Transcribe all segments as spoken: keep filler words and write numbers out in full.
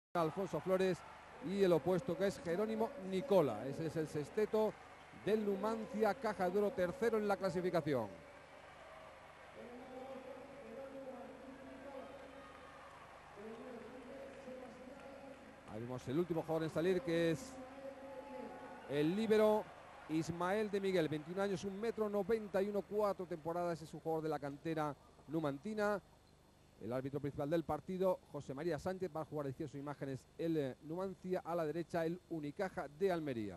Alfonso Flores y el opuesto, que es Jerónimo Nicola. Ese es el sexteto del Numancia Caja de Oro, tercero en la clasificación. Ahí vemos el último jugador en salir, que es el líbero Ismael de Miguel, veintiún años, un metro noventa y uno, cuatro temporadas. Es un jugador de la cantera numantina. El árbitro principal del partido, José María Sánchez, va a jugar, decía sus imágenes, el eh, Numancia. A la derecha, el Unicaja de Almería.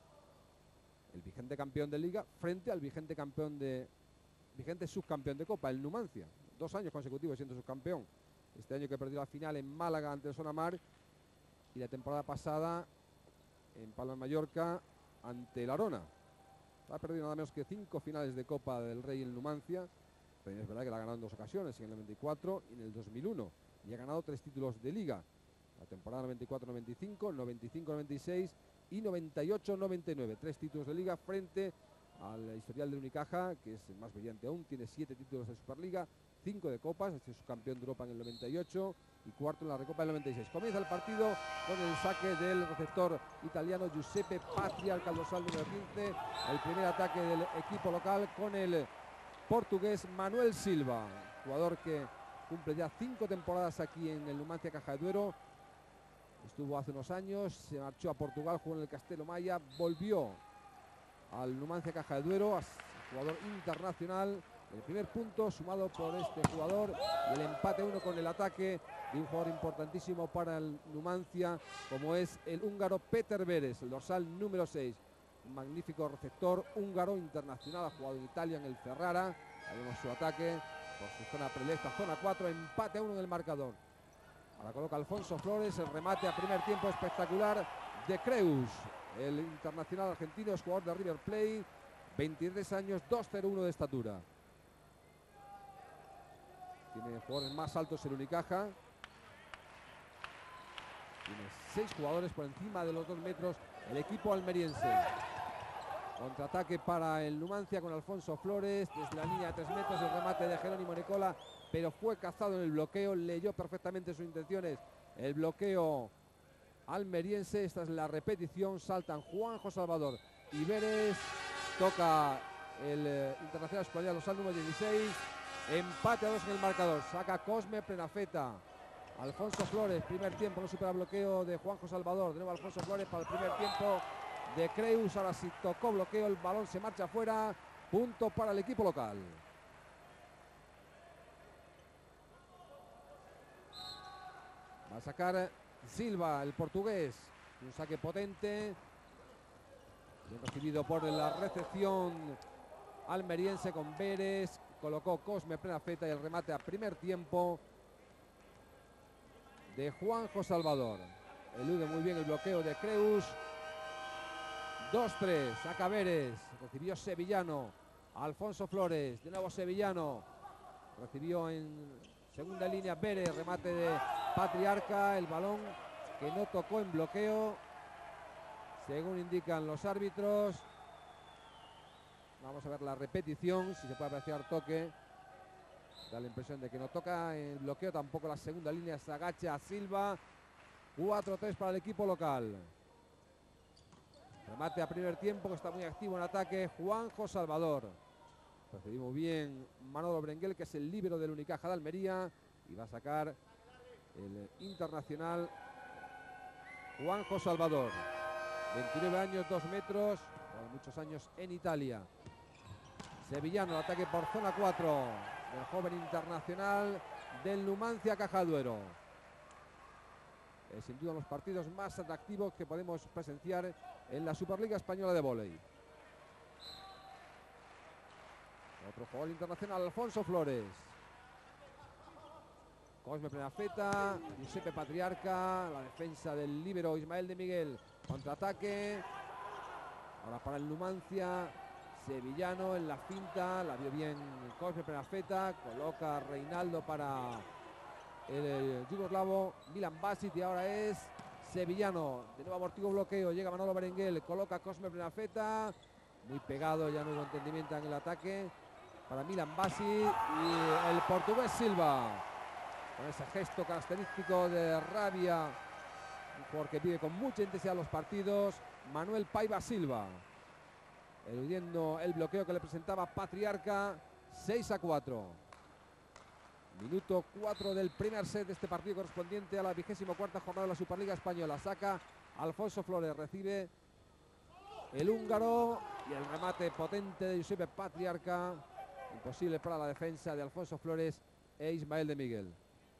El vigente campeón de Liga frente al vigente campeón de vigente subcampeón de Copa, el Numancia. Dos años consecutivos siendo subcampeón. Este año que perdió la final en Málaga ante el Sonamar, y la temporada pasada en Palma de Mallorca ante el Arona. Ha perdido nada menos que cinco finales de Copa del Rey en el Numancia. Pero es verdad que la ha ganado en dos ocasiones, en el noventa y cuatro y en el dos mil uno. Y ha ganado tres títulos de Liga. La temporada noventa y cuatro noventa y cinco, noventa y cinco noventa y seis y noventa y ocho noventa y nueve. Tres títulos de Liga frente al historial del Unicaja, que es más brillante aún. Tiene siete títulos de Superliga, cinco de Copas. Es subcampeón de Europa en el noventa y ocho y cuarto en la Recopa del noventa y seis. Comienza el partido con el saque del receptor italiano Giuseppe Patriarca, al dorsal número quince. El primer ataque del equipo local con el portugués Manuel Silva, jugador que cumple ya cinco temporadas aquí en el Numancia Caja de Duero. Estuvo hace unos años, se marchó a Portugal, jugó en el Castelo Maya, volvió al Numancia Caja de Duero, jugador internacional. El primer punto sumado por este jugador y el empate uno con el ataque de un jugador importantísimo para el Numancia, como es el húngaro Peter Veres, el dorsal número seis. Un magnífico receptor húngaro internacional, ha jugado en Italia en el Ferrara. Ahí vemos su ataque por su zona predilecta, zona cuatro, empate a uno en el marcador. Ahora coloca Alfonso Flores, el remate a primer tiempo espectacular de Creus, el internacional argentino, es jugador de River Plate, veintitrés años, dos cero uno de estatura. Tiene jugadores más altos el Unicaja. Tiene seis jugadores por encima de los dos metros el equipo almeriense. Contraataque para el Numancia con Alfonso Flores desde la línea de tres metros, el remate de Jerónimo Nicola, pero fue cazado en el bloqueo, leyó perfectamente sus intenciones el bloqueo almeriense. Esta es la repetición, saltan Juanjo Salvador y Veres, toca el eh, internacional español, los número dieciséis, empate a dos en el marcador, saca Cosme Prenafeta. Alfonso Flores, primer tiempo, no supera bloqueo de Juanjo Salvador, de nuevo Alfonso Flores para el primer tiempo de Creus. Ahora sí tocó bloqueo, el balón se marcha afuera, punto para el equipo local. Va a sacar Silva, el portugués, un saque potente, bien recibido por la recepción almeriense con Veres, colocó Cosme Prenafeta y el remate a primer tiempo de Juanjo Salvador. Elude muy bien el bloqueo de Creus. dos tres, saca Veres, recibió Sevillano, Alfonso Flores, de nuevo Sevillano, recibió en segunda línea Veres, remate de Patriarca, el balón que no tocó en bloqueo, según indican los árbitros. Vamos a ver la repetición, si se puede apreciar toque. Da la impresión de que no toca en bloqueo, tampoco la segunda línea, se agacha a Silva. cuatro tres para el equipo local. Remate a primer tiempo, que está muy activo en ataque, Juanjo Salvador. Recibimos bien Manolo Berenguel, que es el líbero del Unicaja de Almería, y va a sacar el internacional Juanjo Salvador. veintinueve años, dos metros, muchos años en Italia. Sevillano, el ataque por zona cuatro, el joven internacional del Numancia Caja de Duero. Es sin duda los partidos más atractivos que podemos presenciar en la Superliga Española de Vóley. Otro jugador internacional, Alfonso Flores. Cosme Prenafeta, Giuseppe Patriarca, la defensa del líbero Ismael de Miguel. Contraataque. Ahora para el Numancia, Sevillano en la finta, la vio bien Cosme Prenafeta, coloca a Reinaldo para el, el yugoslavo Milan Basic, y ahora es Sevillano, de nuevo amortiguo bloqueo, llega Manolo Berenguel, coloca a Cosme Prenafeta, muy pegado, ya no hubo entendimiento en el ataque para Milan Basic, y el portugués Silva, con ese gesto característico de rabia Un jugador que vive con mucha intensidad los partidos, Manuel Paiva Silva. Eludiendo el bloqueo que le presentaba Patriarca. seis a cuatro. Minuto cuatro del primer set de este partido correspondiente a la vigésimo cuarta jornada de la Superliga Española. Saca Alfonso Flores, recibe el húngaro y el remate potente de Giuseppe Patriarca. Imposible para la defensa de Alfonso Flores e Ismael de Miguel.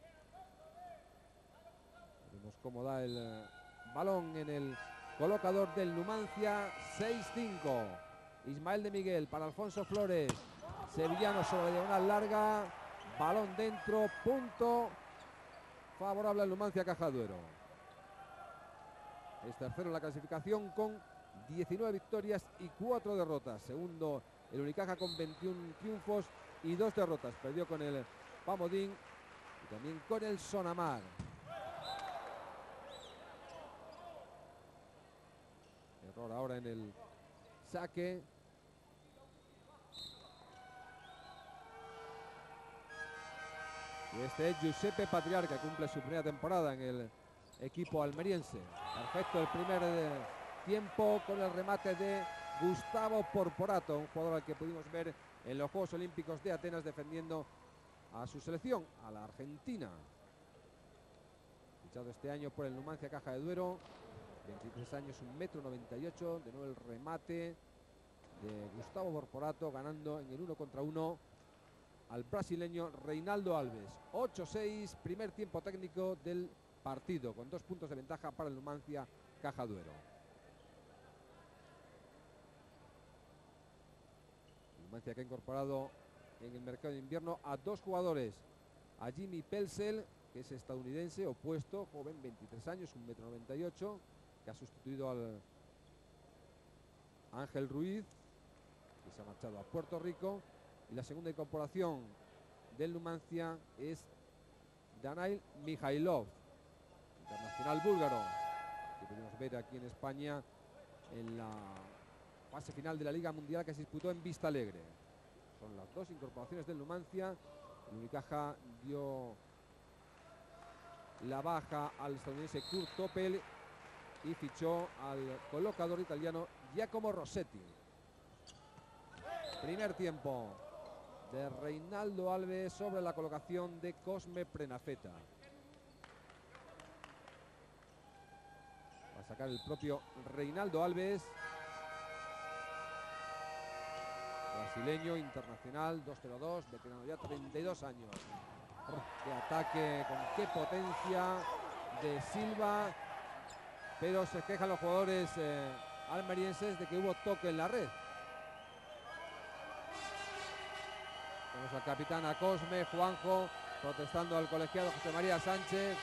Vemos cómo da el eh, balón en el colocador del Numancia. seis cinco. Ismael de Miguel para Alfonso Flores. Sevillano sobre la diagonal larga. Balón dentro. Punto favorable al Numancia Caja Duero. Es tercero en la clasificación con diecinueve victorias y cuatro derrotas. Segundo el Unicaja con veintiún triunfos y dos derrotas. Perdió con el Pamodín y también con el Sonamar. Error ahora en el saque. Y este es Giuseppe Patriarca, que cumple su primera temporada en el equipo almeriense. Perfecto el primer eh, tiempo con el remate de Gustavo Porporato, un jugador al que pudimos ver en los Juegos Olímpicos de Atenas defendiendo a su selección, a la Argentina. Fichado este año por el Numancia Caja de Duero, veintitrés años, un metro noventa y ocho. De nuevo el remate de Gustavo Porporato, ganando en el uno contra uno al brasileño Reinaldo Alves. ocho seis, primer tiempo técnico del partido, con dos puntos de ventaja para el Numancia Caja Duero. Numancia que ha incorporado en el mercado de invierno a dos jugadores, a Jimmy Pelzel, que es estadounidense, opuesto, joven, veintitrés años, un metro noventa y ocho, que ha sustituido al Ángel Ruiz, que se ha marchado a Puerto Rico. Y la segunda incorporación del Numancia es Danail Mijailov, internacional búlgaro, que podemos ver aquí en España en la fase final de la Liga Mundial que se disputó en Vista Alegre. Son las dos incorporaciones del Numancia. El Unicaja dio la baja al estadounidense Kurt Toppel y fichó al colocador italiano Giacomo Rossetti. Primer tiempo de Reinaldo Alves sobre la colocación de Cosme Prenafeta. Va a sacar el propio Reinaldo Alves, brasileño, internacional, dos cero dos, veterano ya, treinta y dos años. Oh, qué ataque, con qué potencia de Silva, pero se quejan los jugadores eh, almerienses de que hubo toque en la red. Vemos al capitán, a Cosme, Juanjo, protestando al colegiado José María Sánchez.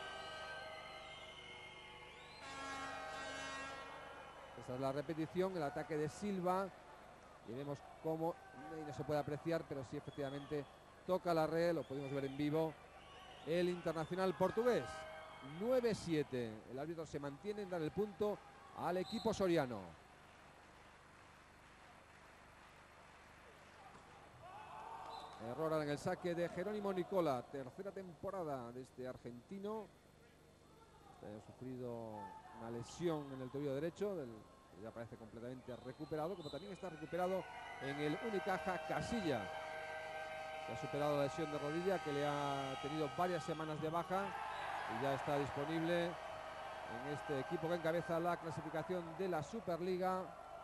Esa es la repetición, el ataque de Silva. Y vemos cómo, no se puede apreciar, pero sí efectivamente toca la red, lo pudimos ver en vivo. El internacional portugués, nueve siete. El árbitro se mantiene en dar el punto al equipo soriano. Error en el saque de Jerónimo Nicola, tercera temporada de este argentino. Ha sufrido una lesión en el tobillo derecho, del, que ya parece completamente recuperado, como también está recuperado en el Unicaja Casilla, que ha superado la lesión de rodilla, que le ha tenido varias semanas de baja y ya está disponible en este equipo que encabeza la clasificación de la Superliga.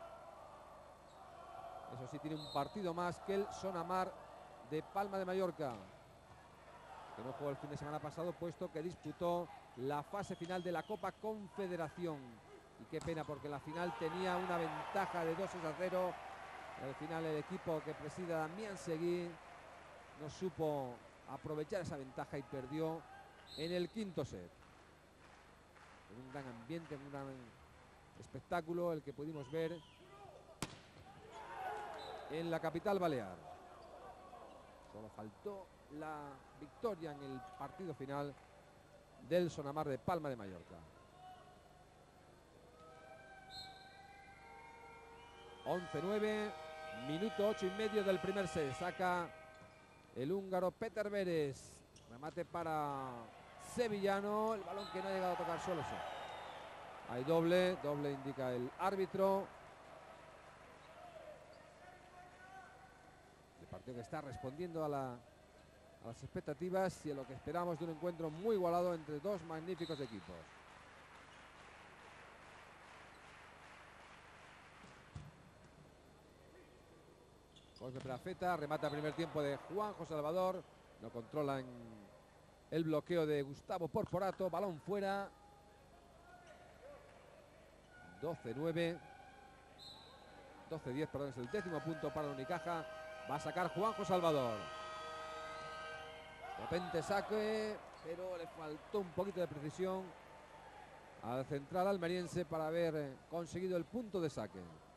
Eso sí, tiene un partido más que el Sonamar de Palma de Mallorca, que no jugó el fin de semana pasado, puesto que disputó la fase final de la Copa Confederación. Y qué pena, porque en la final tenía una ventaja de dos a cero. Al final el equipo que presida Damián Seguí no supo aprovechar esa ventaja y perdió en el quinto set. En un gran ambiente, en un gran espectáculo el que pudimos ver en la capital balear. Solo faltó la victoria en el partido final del Sonamar de Palma de Mallorca. once nueve, minuto ocho y medio del primer set. Saca el húngaro Peter Veres. Remate para Sevillano. El balón que no ha llegado a tocar solo. Hay doble, doble indica el árbitro. El partido que está respondiendo a, la, a las expectativas y a lo que esperamos de un encuentro muy igualado entre dos magníficos equipos. Cosme Prenafeta, remata el primer tiempo de Juanjo Salvador. No controlan el bloqueo de Gustavo Porporato. Balón fuera. doce nueve. doce diez, perdón, es el décimo punto para el Unicaja. Va a sacar Juanjo Salvador. Potente saque, pero le faltó un poquito de precisión al central almeriense para haber conseguido el punto de saque.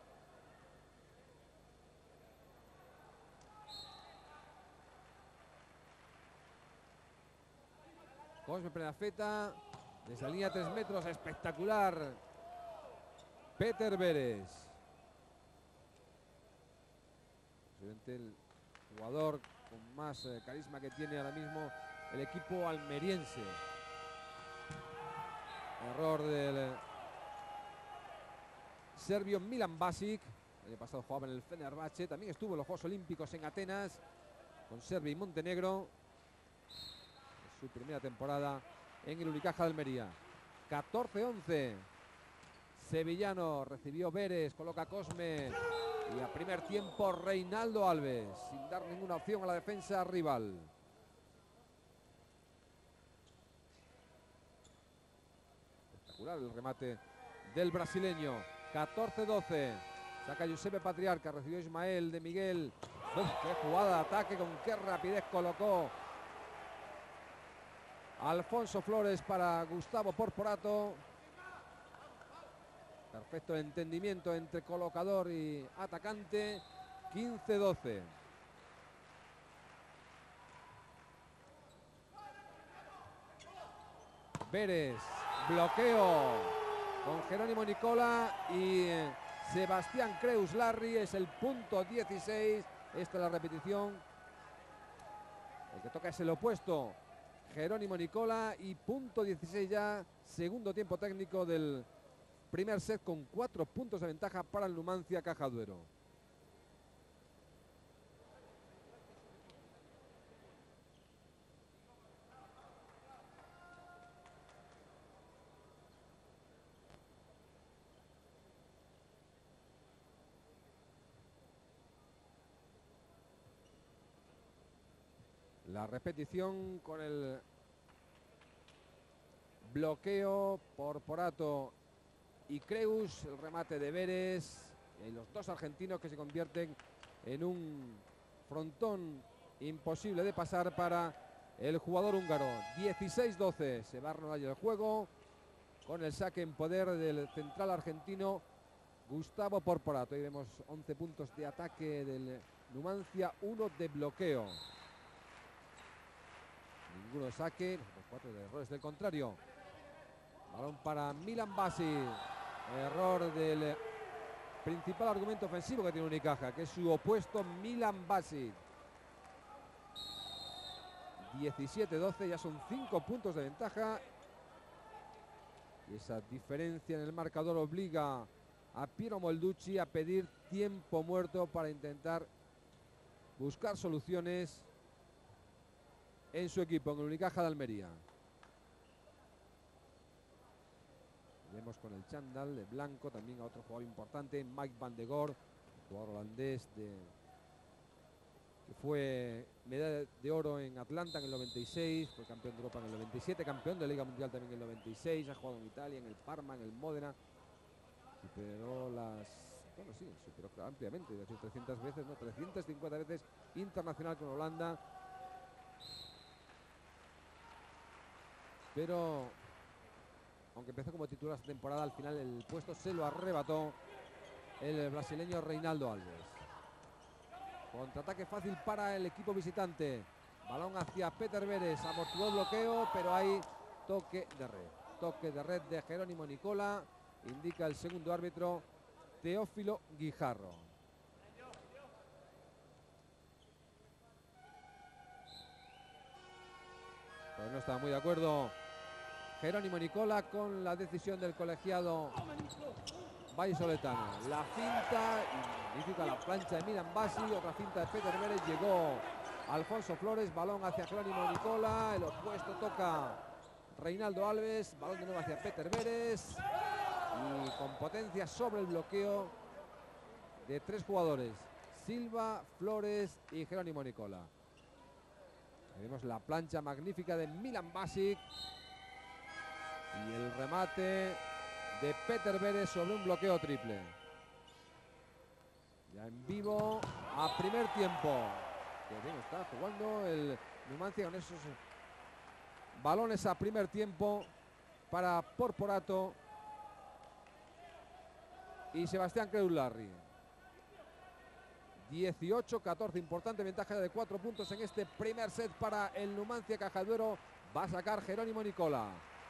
Cosme Prenafeta, desde la línea tres metros, espectacular. Peter Beres. Posiblemente el jugador con más eh, carisma que tiene ahora mismo el equipo almeriense. Error del eh, serbio Milan Basic. El año pasado jugaba en el Fenerbahce. También estuvo en los Juegos Olímpicos en Atenas con Serbia y Montenegro. Es su primera temporada en el Unicaja de Almería. catorce once. Sevillano recibió Beres, coloca Cosme. Y a primer tiempo Reinaldo Alves, sin dar ninguna opción a la defensa rival. Espectacular el remate del brasileño. catorce doce. Saca Giuseppe Patriarca, recibió Ismael de Miguel. Uf, qué jugada de ataque, con qué rapidez colocó Alfonso Flores para Gustavo Porporato. Perfecto entendimiento entre colocador y atacante. quince doce. Beres, bloqueo con Jerónimo Nicola y Sebastián Creus Larry. Es el punto dieciséis. Esta es la repetición. El que toca es el opuesto, Jerónimo Nicola, y punto dieciséis ya, segundo tiempo técnico del primer set, con cuatro puntos de ventaja para el Numancia Caja Duero. La repetición con el bloqueo por Porporato y Creus, el remate de Beres, y los dos argentinos que se convierten en un frontón imposible de pasar para el jugador húngaro. dieciséis doce, se va a renovar el juego con el saque en poder del central argentino Gustavo Porporato. Ahí vemos once puntos de ataque del Numancia, uno de bloqueo. Ninguno de saque, los cuatro de errores del contrario. Balón para Milan Basic. Error del principal argumento ofensivo que tiene Unicaja, que es su opuesto, Milan Basic. diecisiete doce, ya son cinco puntos de ventaja. Y esa diferencia en el marcador obliga a Piero Molducci a pedir tiempo muerto para intentar buscar soluciones en su equipo, en el Unicaja de Almería. Vemos con el chándal de blanco también a otro jugador importante, Mike Van de Goor, jugador holandés de, que fue medalla de oro en Atlanta en el noventa y seis, fue campeón de Europa en el noventa y siete, campeón de Liga Mundial también en el noventa y seis, ha jugado en Italia, en el Parma, en el Módena, superó las... Bueno, sí, superó ampliamente, de hecho trescientas veces, no, trescientas cincuenta veces internacional con Holanda. Pero, aunque empezó como titular esta temporada, al final el puesto se lo arrebató el brasileño Reinaldo Alves. Contraataque fácil para el equipo visitante. Balón hacia Peter Beres, amortiguó el bloqueo, pero hay toque de red. Toque de red de Jerónimo Nicola, indica el segundo árbitro, Teófilo Guijarro. Pues no está muy de acuerdo Jerónimo Nicola con la decisión del colegiado vallisoletano. La finta, significa la plancha de Milan Basi, otra finta de Peter Vélez, llegó Alfonso Flores, balón hacia Jerónimo Nicola, el opuesto toca Reinaldo Alves, balón de nuevo hacia Peter Vélez y con potencia sobre el bloqueo de tres jugadores, Silva, Flores y Jerónimo Nicola. Vemos la plancha magnífica de Milan Basic y el remate de Peter Vélez sobre un bloqueo triple. Ya en vivo a primer tiempo. Que bien está jugando el Numancia con esos balones a primer tiempo para Porporato y Sebastián Creus-Larry. dieciocho catorce, importante ventaja de cuatro puntos en este primer set para el Numancia Cajaduero. Va a sacar Jerónimo Nicola.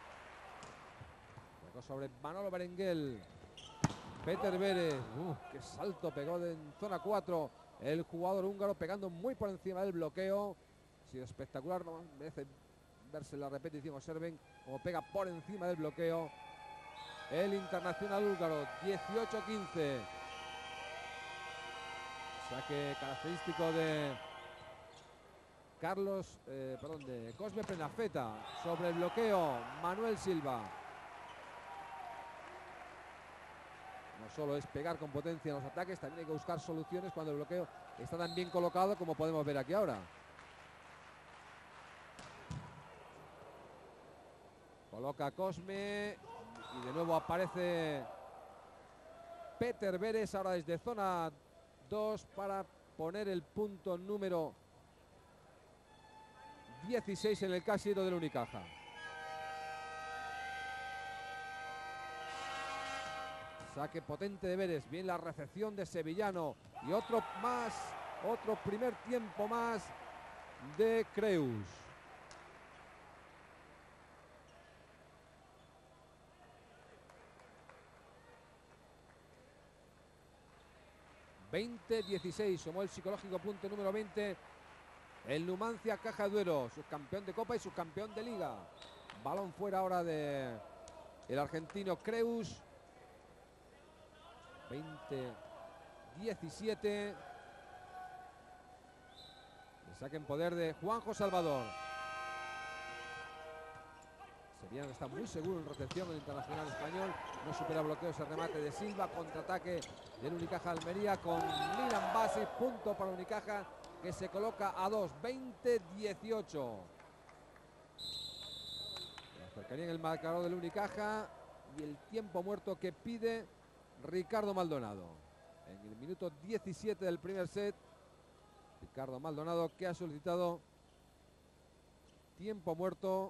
Luego sobre Manolo Berenguel. Peter Vélez. Uh, qué salto pegó de, en zona cuatro. El jugador húngaro pegando muy por encima del bloqueo. Ha sido espectacular. ¿No? Merece verse la repetición. Observen cómo pega por encima del bloqueo el internacional húngaro. dieciocho quince. Saque característico de Carlos, eh, perdón, de Cosme Prenafeta. Sobre el bloqueo, Manuel Silva. No solo es pegar con potencia en los ataques, también hay que buscar soluciones cuando el bloqueo está tan bien colocado como podemos ver aquí ahora. Coloca Cosme y de nuevo aparece Peter Vélez ahora desde zona dos para poner el punto número dieciséis en el casillero del Unicaja. Saque potente de Vélez, bien la recepción de Sevillano y otro más, otro primer tiempo más de Creus. veinte dieciséis, sumó el psicológico punto número veinte. El Numancia Cajaduero, subcampeón de Copa y subcampeón de Liga. Balón fuera ahora de el argentino Creus. veinte diecisiete. Le saque en poder de Juanjo Salvador. Sevillano está muy seguro en recepción el internacional español. No supera bloqueos el remate de Silva. Contraataque del Unicaja Almería con Milan Basic. Punto para Unicaja que se coloca a dos. veinte dieciocho. La cercanía en el marcador del Unicaja y el tiempo muerto que pide Ricardo Maldonado. En el minuto diecisiete del primer set, Ricardo Maldonado que ha solicitado tiempo muerto.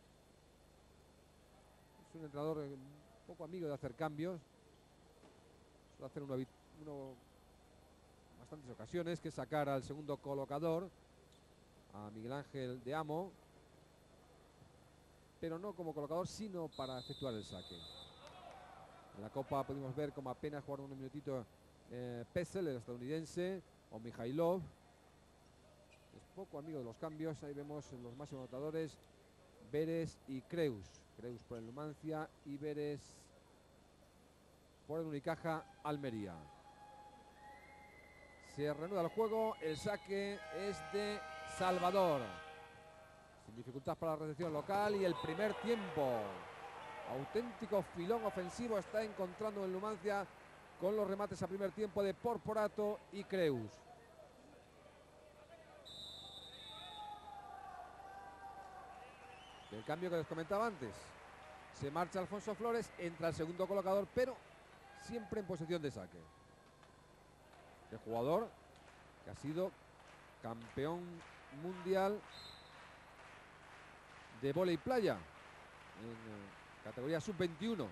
Es un entrenador un poco amigo de hacer cambios. Suele hacer uno, uno bastantes ocasiones, que sacar al segundo colocador, a Miguel Ángel de Amo, pero no como colocador, sino para efectuar el saque. En la Copa pudimos ver como apenas jugaron un minutito eh, Pesel, el estadounidense, o Mijailov. Es poco amigo de los cambios. Ahí vemos los máximos anotadores, Vélez y Creus. Creus por el Numancia y Vélez por el Unicaja Almería. Se reanuda el juego, el saque es de Salvador. Sin dificultad para la recepción local y el primer tiempo. Auténtico filón ofensivo está encontrando el Numancia con los remates a primer tiempo de Porporato y Creus. El cambio que les comentaba antes. Se marcha Alfonso Flores, entra el segundo colocador, pero siempre en posición de saque. El jugador que ha sido campeón mundial de vóley playa en categoría sub veintiuno.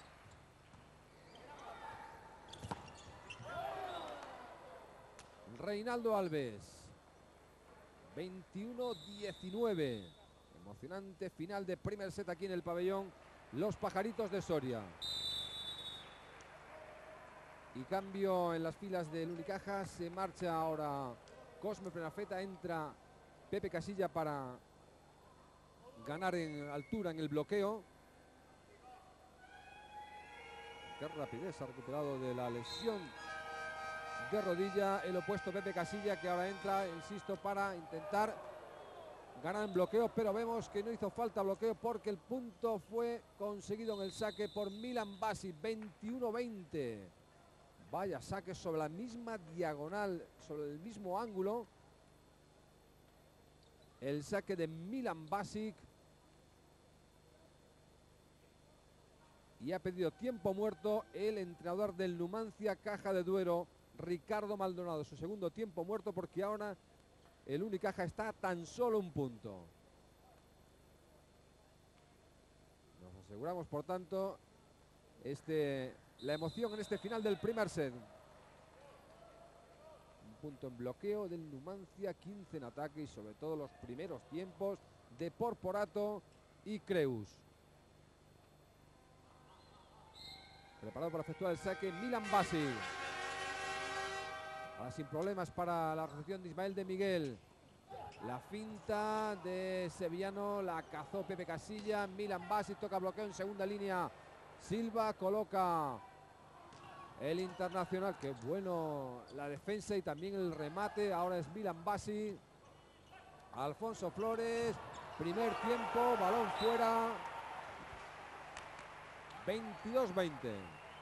Reinaldo Alves. veintiuno diecinueve. Emocionante final de primer set aquí en el pabellón Los Pajaritos de Soria. Y cambio en las filas del Unicaja. Se marcha ahora Cosme Prenafeta. Entra Pepe Casilla para ganar en altura en el bloqueo. qué rapidez ha recuperado de la lesión de rodilla el opuesto Pepe Casilla, que ahora entra, insisto, para intentar ganar en bloqueo, pero vemos que no hizo falta bloqueo porque el punto fue conseguido en el saque por Milan Basic, veintiuno veinte. Vaya saque sobre la misma diagonal, sobre el mismo ángulo. El saque de Milan Basic. Y ha pedido tiempo muerto el entrenador del Numancia Caja de Duero, Ricardo Maldonado. Su segundo tiempo muerto, porque ahora el Unicaja está a tan solo un punto. Nos aseguramos, por tanto, este, la emoción en este final del primer set. Un punto en bloqueo del Numancia, quince en ataque y sobre todo los primeros tiempos de Porporato y Creus. Preparado para efectuar el saque Milan Basic. Ahora sin problemas para la recepción de Ismael de Miguel. La finta de Sevillano la cazó Pepe Casilla. Milan Basic toca bloqueo en segunda línea. Silva coloca el internacional. Qué bueno la defensa y también el remate. Ahora es Milan Basic. Alfonso Flores. Primer tiempo, balón fuera. veintidós veinte.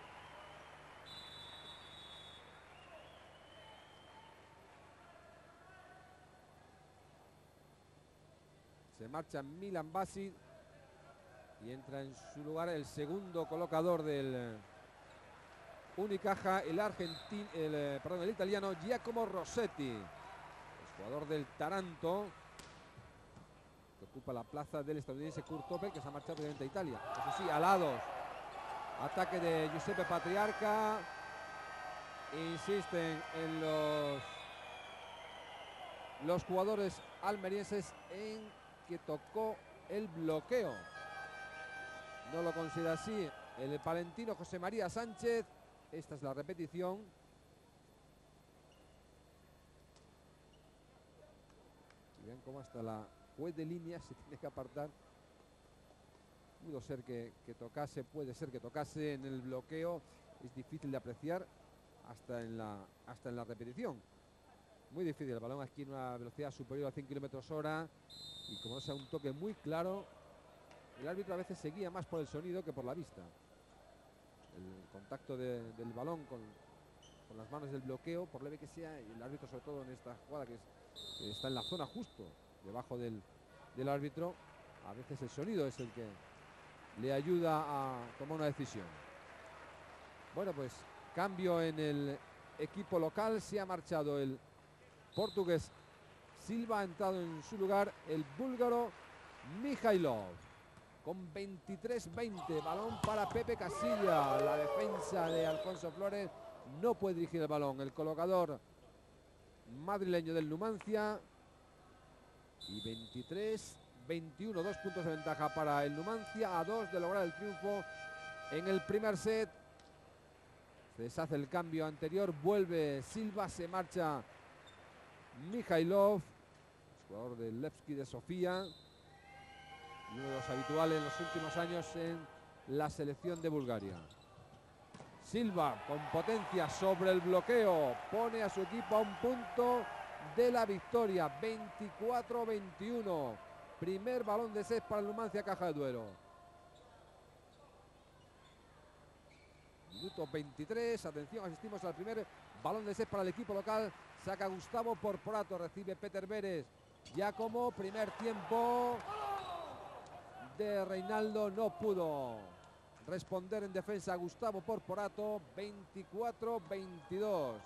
Se marcha Milan Basic y entra en su lugar el segundo colocador del Unicaja, el argentino, el, perdón, el italiano Giacomo Rossetti, el jugador del Taranto, que ocupa la plaza del estadounidense Kurt Topel, que se ha marchado previamente a Italia. Eso sí, alados. Ataque de Giuseppe Patriarca. Insisten en los los jugadores almerienses en que tocó el bloqueo. No lo considera así el palentino José María Sánchez. Esta es la repetición. Y ven cómo hasta la juez de línea se tiene que apartar. Pudo ser que, que tocase, puede ser que tocase en el bloqueo. Es difícil de apreciar hasta en la, hasta en la repetición. Muy difícil, el balón aquí en una velocidad superior a cien kilómetros hora. Y como no sea un toque muy claro, el árbitro a veces se guía más por el sonido que por la vista. El contacto de, del balón con, con las manos del bloqueo, por leve que sea, y el árbitro, sobre todo en esta jugada que, es, que está en la zona justo debajo del, del árbitro, a veces el sonido es el que le ayuda a tomar una decisión. Bueno, pues cambio en el equipo local. Se ha marchado el portugués Silva, ha entrado en su lugar el búlgaro Mijailov. Con veintitrés veinte, balón para Pepe Casilla. La defensa de Alfonso Flores no puede dirigir el balón. El colocador madrileño del Numancia. Y veintitrés veintiuno, dos puntos de ventaja para el Numancia, a dos de lograr el triunfo en el primer set. Se deshace el cambio anterior, vuelve Silva, se marcha Mijailov, jugador del Levski de Sofía, y uno de los habituales en los últimos años en la selección de Bulgaria. Silva con potencia sobre el bloqueo, pone a su equipo a un punto de la victoria, veinticuatro veintiuno. Primer balón de set para el Numancia Caja de Duero. Minuto veintitrés, atención, asistimos al primer balón de set para el equipo local. Saca Gustavo Porporato, recibe Peter Beres. Giacomo, primer tiempo de Reinaldo, no pudo responder en defensa a Gustavo Porporato, veinticuatro veintidós.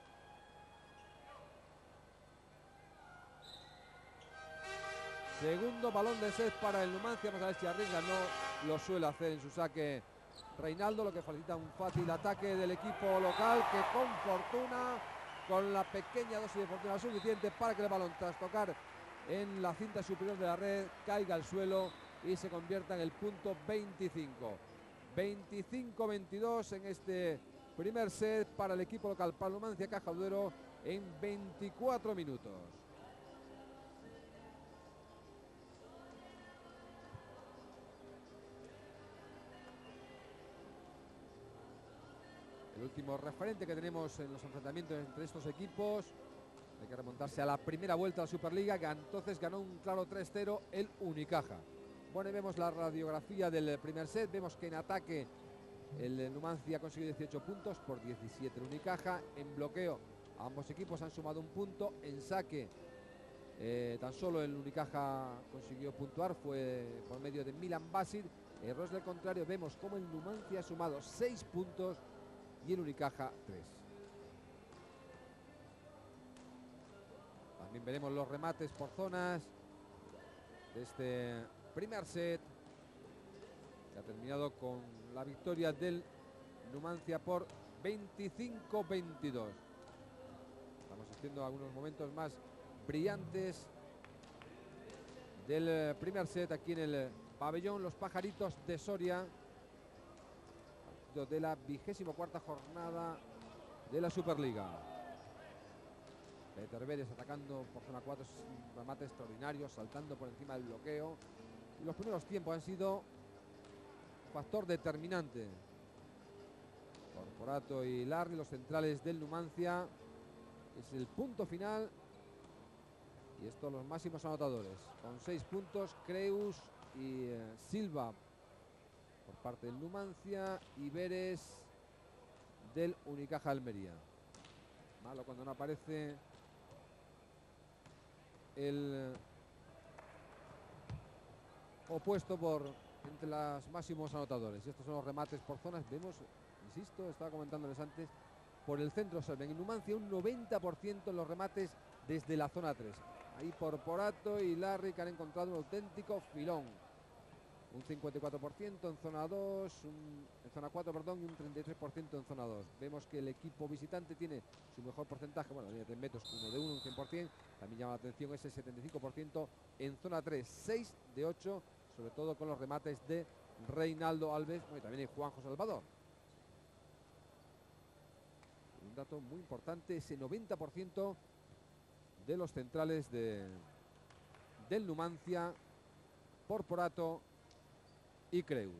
Segundo balón de set para el Numancia. Vamos a ver si arriesga, no lo suele hacer en su saque Reinaldo, lo que facilita un fácil ataque del equipo local, que con fortuna, con la pequeña dosis de fortuna suficiente para que el balón, tras tocar en la cinta superior de la red, caiga al suelo y se convierta en el punto veinticinco. veinticinco veintidós en este primer set para el equipo local, para el Numancia Caja de Duero, en veinticuatro minutos. El último referente que tenemos en los enfrentamientos entre estos equipos. Hay que remontarse a la primera vuelta de la Superliga, que entonces ganó un claro tres cero el Unicaja. Bueno, y vemos la radiografía del primer set. Vemos que en ataque el Numancia ha conseguido dieciocho puntos por diecisiete el Unicaja. En bloqueo ambos equipos han sumado un punto. En saque eh, tan solo el Unicaja consiguió puntuar, fue por medio de Milan Basic. Errores del contrario, vemos como el Numancia ha sumado seis puntos y el Unicaja tres. También veremos los remates por zonas de este primer set, que ha terminado con la victoria del Numancia por veinticinco veintidós. Estamos haciendo algunos momentos más brillantes del primer set aquí en el pabellón Los Pajaritos de Soria, de la vigésima cuarta jornada de la Superliga. Peter Vélez atacando por zona cuatro, es un remate extraordinario, saltando por encima del bloqueo. Y los primeros tiempos han sido factor determinante. Corporato y Larry, los centrales del Numancia. Es el punto final. Y estos los máximos anotadores. Con seis puntos, Creus y eh, Silva por parte del Numancia y Vélez del Unicaja Almería. Malo cuando no aparece el opuesto por entre los máximos anotadores. Y estos son los remates por zonas. Vemos, insisto, estaba comentándoles antes, por el centro observen, en Numancia un noventa por ciento en los remates desde la zona tres. Ahí Corporato y Larry, que han encontrado un auténtico filón. Un cincuenta y cuatro por ciento en zona dos, un, en zona cuatro, perdón, y un treinta y tres por ciento en zona dos. Vemos que el equipo visitante tiene su mejor porcentaje, bueno, la línea de metros, uno de uno, un cien por ciento. También llama la atención ese setenta y cinco por ciento en zona tres, seis de ocho, sobre todo con los remates de Reinaldo Alves, bueno, y también hay Juanjo Salvador. Un dato muy importante, ese noventa por ciento de los centrales de, del Numancia, Corporato y Creus.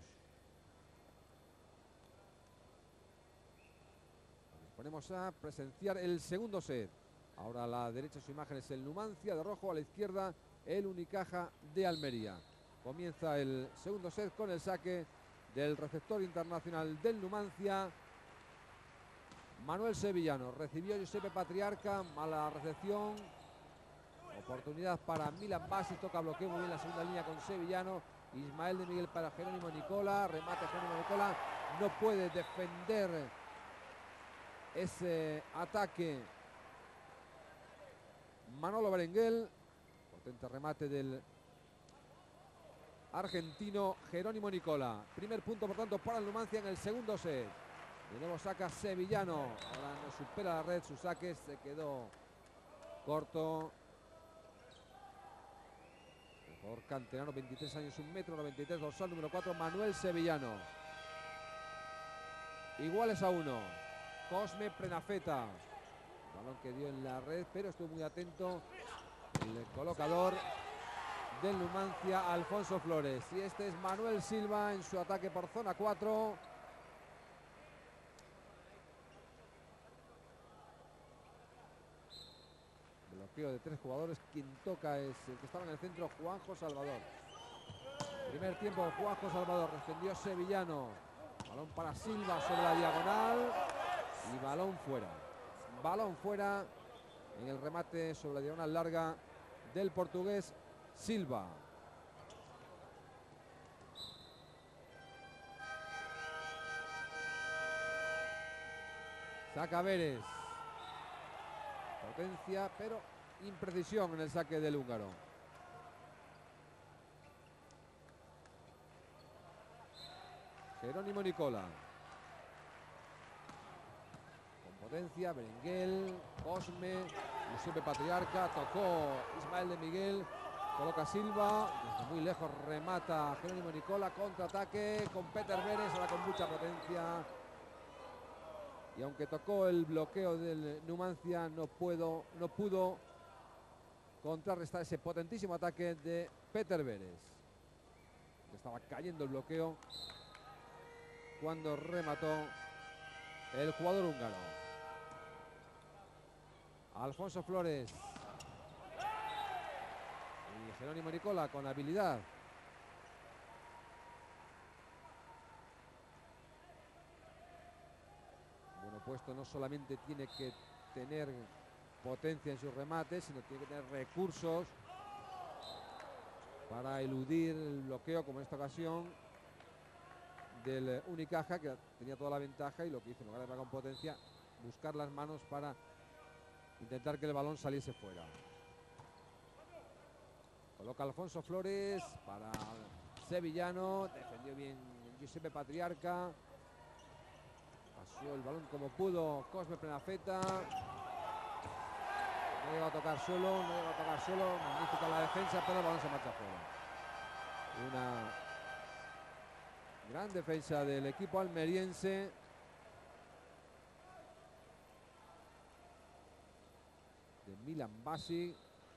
Nos ponemos a presenciar el segundo set. Ahora a la derecha su imagen es el Numancia de rojo, a la izquierda el Unicaja de Almería. Comienza el segundo set con el saque del receptor internacional del Numancia, Manuel Sevillano. Recibió Giuseppe Patriarca, mala recepción. Oportunidad para Milan Basic, toca bloqueo muy bien la segunda línea con Sevillano. Ismael de Miguel para Jerónimo Nicola, remate Jerónimo Nicola, no puede defender ese ataque Manolo Berenguel. Potente remate del argentino Jerónimo Nicola. Primer punto por tanto para el Numancia en el segundo set. De nuevo saca Sevillano, ahora no supera la red, su saque se quedó corto. Por canterano, veintitrés años, un metro noventa y tres, dorsal número cuatro, Manuel Sevillano. Iguales a uno. Cosme Prenafeta. Balón que dio en la red, pero estuvo muy atento el colocador del Numancia, Alfonso Flores. Y este es Manuel Silva en su ataque por zona cuatro. Bloqueo de tres jugadores. Quien toca es el que estaba en el centro, Juanjo Salvador. Primer tiempo, Juanjo Salvador. Respondió Sevillano. Balón para Silva sobre la diagonal. Y balón fuera. Balón fuera en el remate sobre la diagonal larga del portugués Silva. Saca Vélez. Potencia, pero imprecisión en el saque del húngaro. Jerónimo Nicola. Con potencia, Berenguel, Cosme, Giuseppe Patriarca, tocó Ismael de Miguel, coloca Silva, desde muy lejos remata Jerónimo Nicola, contraataque con Peter Vélez, ahora con mucha potencia. Y aunque tocó el bloqueo del Numancia, no, puedo, no pudo contrarrestar ese potentísimo ataque de Peter Vélez. Estaba cayendo el bloqueo cuando remató el jugador húngaro. Alfonso Flores. Y Jerónimo Nicola con habilidad. Bueno puesto, no solamente tiene que tener potencia en sus remates, sino tiene que tener recursos para eludir el bloqueo, como en esta ocasión del Unicaja, que tenía toda la ventaja, y lo que hizo en lugar de pegar con potencia, buscar las manos para intentar que el balón saliese fuera. Coloca Alfonso Flores para Sevillano, defendió bien Giuseppe Patriarca, pasó el balón como pudo Cosme Prenafeta, no llegó a tocar suelo, no llegó a tocar suelo, magnífica la defensa, pero el balón se marcha fuera. Una gran defensa del equipo almeriense. De Milan Basic.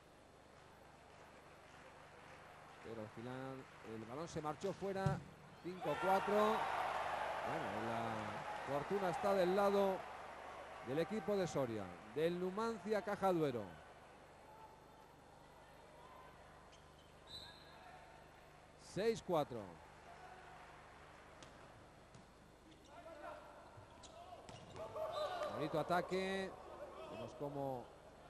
Pero al final el balón se marchó fuera. cinco cuatro. Bueno, la fortuna está del lado del equipo de Soria, del Numancia Caja Duero. seis cuatro. Bonito ataque. Vemos cómo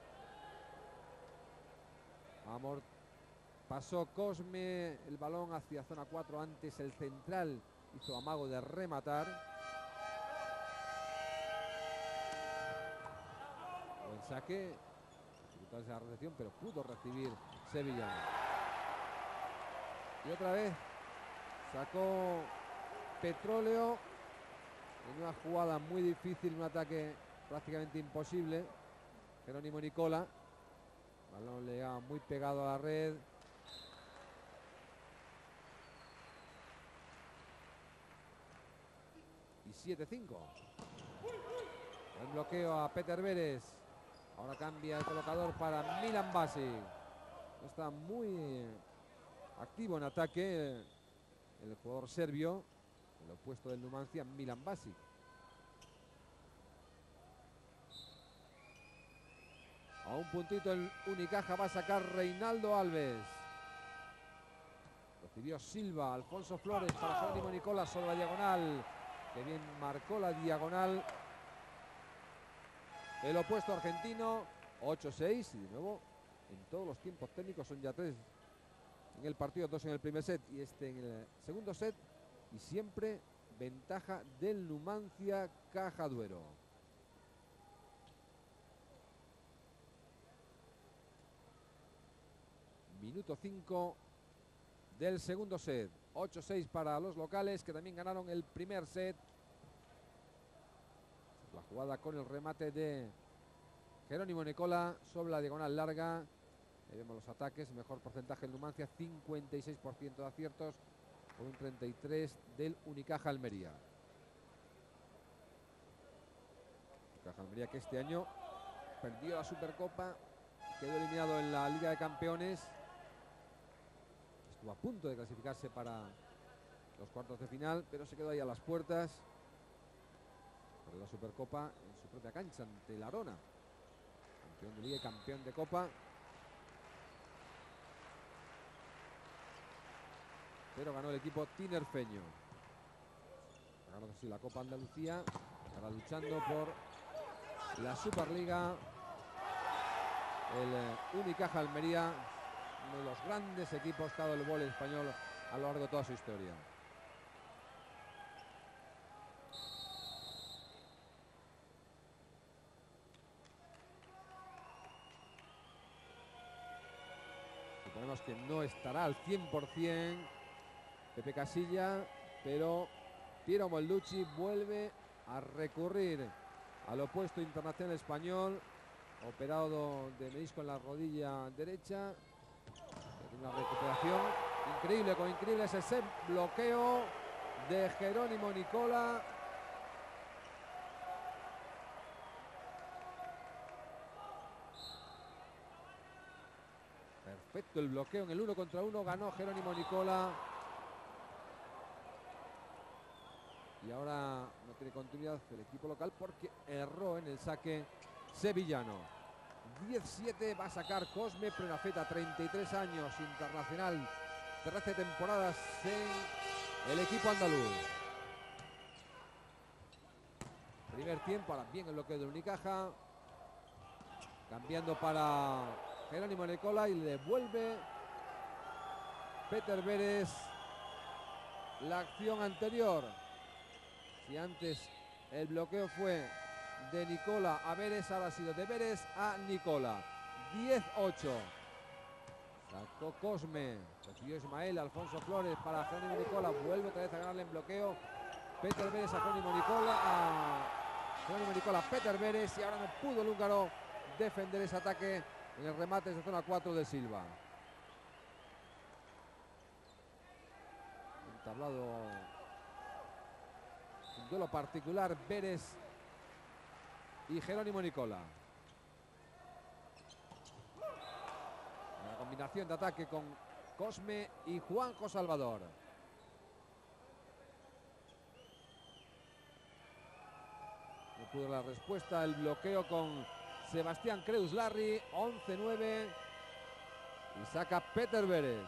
Amor pasó Cosme el balón hacia zona cuatro. Antes el central hizo amago de rematar. Buen saque. Dificultades de la recepción, pero pudo recibir Sevillano. Y otra vez sacó Petróleo en una jugada muy difícil, un ataque prácticamente imposible. Jerónimo Nicola. El balón le llegaba muy pegado a la red. Y siete cinco. El bloqueo a Peter Veres. Ahora cambia el colocador para Milan Basic. Está muy activo en ataque el jugador serbio, el opuesto del Numancia, Milan Basic. A un puntito el Unicaja va a sacar Reinaldo Alves. Recibió Silva, Alfonso Flores para Jerónimo Nicola sobre la diagonal. Que bien marcó la diagonal el opuesto argentino. ocho seis y de nuevo en todos los tiempos técnicos son ya tres en el partido, dos en el primer set y este en el segundo set. Y siempre ventaja del Numancia Caja Duero. Minuto cinco del segundo set. ocho seis para los locales, que también ganaron el primer set. La jugada con el remate de Jerónimo Nicola sobre la diagonal larga. Ahí vemos los ataques. Mejor porcentaje el Numancia, cincuenta y seis por ciento de aciertos por un treinta y tres por ciento del Unicaja Almería. Unicaja Almería que este año perdió la Supercopa, quedó eliminado en la Liga de Campeones. Estuvo a punto de clasificarse para los cuartos de final, pero se quedó ahí a las puertas. Perdió la Supercopa en su propia cancha ante el Arona. Campeón de Liga y campeón de Copa. Pero ganó el equipo tinerfeño. Ganó así la Copa Andalucía. Ahora luchando por la Superliga. El Unicaja Almería, uno de los grandes equipos que ha dado el vóley español a lo largo de toda su historia. Suponemos que no estará al cien por cien Pepe Casilla, pero Piero Molducci vuelve a recurrir al opuesto internacional español, operado de menisco en la rodilla derecha. Una recuperación increíble, con increíble ese set, bloqueo de Jerónimo Nicola. Perfecto el bloqueo en el uno contra uno, ganó Jerónimo Nicola. Y ahora no tiene continuidad el equipo local porque erró en el saque sevillano. diez siete va a sacar Cosme Prenafeta, treinta y tres años, internacional, trece temporadas en el equipo andaluz. Primer tiempo, ahora bien el bloqueo de Unicaja. Cambiando para Jerónimo Nicola y le devuelve Peter Beres la acción anterior. Si antes el bloqueo fue de Nicola a Beres, ahora ha sido de Beres a Nicola. diez ocho. Sacó Cosme, consiguió Ismael, Alfonso Flores para Jerónimo Nicola. Vuelve otra vez a ganarle en bloqueo Peter Beres a Jerónimo Nicola. A Jerónimo Nicola, Peter Beres. Y ahora no pudo el húngaro defender ese ataque en el remate desde zona cuatro de Silva. Un tablado, un duelo particular, Beres y Jerónimo Nicola. Una combinación de ataque con Cosme y Juanjo Salvador. No pudo la respuesta, el bloqueo con Sebastián Creus Larry, once nueve. Y saca Peter Beres.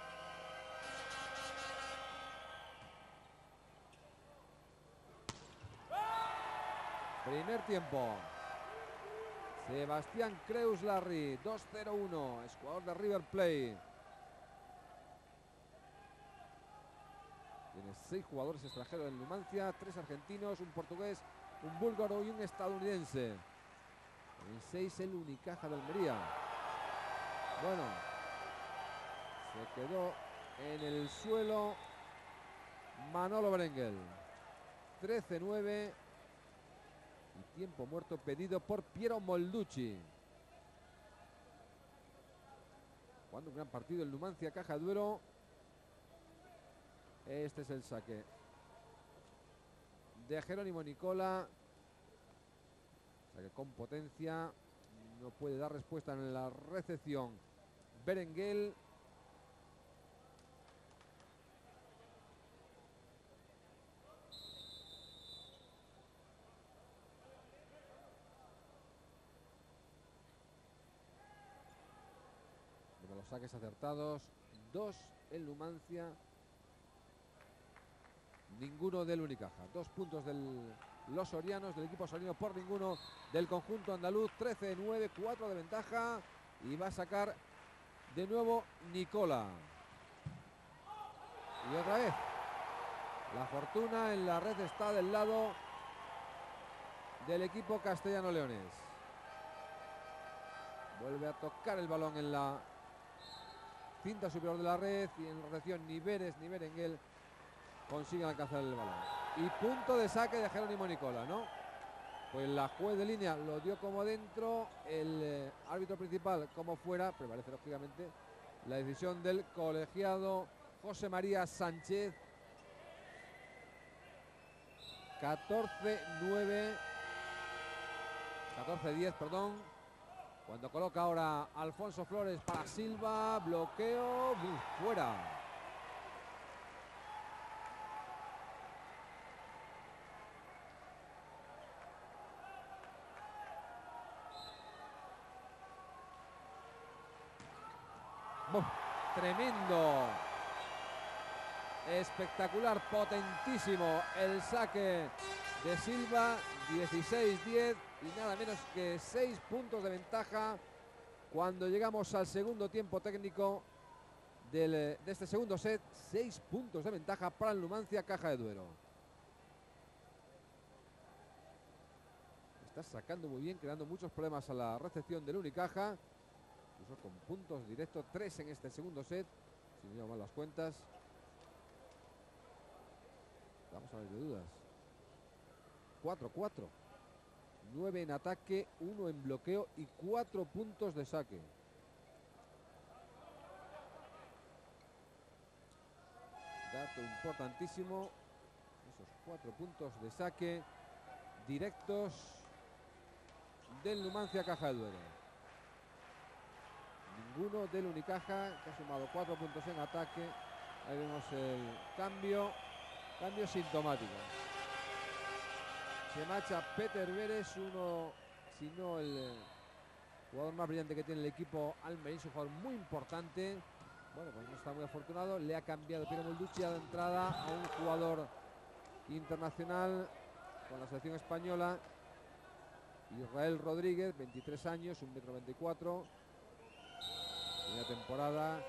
Primer tiempo. Sebastián Creus Larry, dos cero uno, es jugador de River Plate. Tiene seis jugadores extranjeros en Numancia, tres argentinos, un portugués, un búlgaro y un estadounidense. En seis el Unicaja de Almería. Bueno, se quedó en el suelo Manolo Berenguel. trece nueve. Y tiempo muerto pedido por Piero Molducci. Jugando un gran partido el Numancia Caja de Duero. Este es el saque de Jerónimo Nicola. Saque con potencia. No puede dar respuesta en la recepción Berenguel. De los saques acertados, dos el Numancia, ninguno del Unicaja. Dos puntos de los sorianos, del equipo soriano, por ninguno del conjunto andaluz. trece nueve, cuatro de ventaja. Y va a sacar de nuevo Nicola. Y otra vez la fortuna en la red está del lado del equipo castellano-leonés. Vuelve a tocar el balón en la cinta superior de la red. Y en la recepción ni Beres ni Berenguel consiguen alcanzar el balón. Y punto de saque de Jerónimo Nicola, ¿no? Pues la juez de línea lo dio como dentro, el eh, árbitro principal como fuera. Prevalece lógicamente la decisión del colegiado José María Sánchez. catorce nueve, catorce diez, perdón. Cuando coloca ahora Alfonso Flores para Silva, bloqueo, uf, fuera. Uf, tremendo, espectacular, potentísimo el saque de Silva. Dieciséis diez y nada menos que seis puntos de ventaja cuando llegamos al segundo tiempo técnico del, de este segundo set. Seis puntos de ventaja para el Numancia Caja de Duero. Está sacando muy bien, creando muchos problemas a la recepción del Unicaja, incluso con puntos directos, tres en este segundo set, si no llevo mal las cuentas. Vamos a ver de dudas. cuatro cuatro. nueve en ataque, uno en bloqueo y cuatro puntos de saque. Dato importantísimo. Esos cuatro puntos de saque directos del Numancia Caja de Duero. Ninguno del Unicaja, que ha sumado cuatro puntos en ataque. Ahí vemos el cambio. Cambio sintomático. Se marcha Peter Beres, uno, si no el jugador más brillante que tiene el equipo almeriense, un jugador muy importante. Bueno, pues no está muy afortunado. Le ha cambiado Piero Molducci de entrada a un jugador internacional con la selección española, Israel Rodríguez, veintitrés años, un metro veinticuatro. Primera temporada.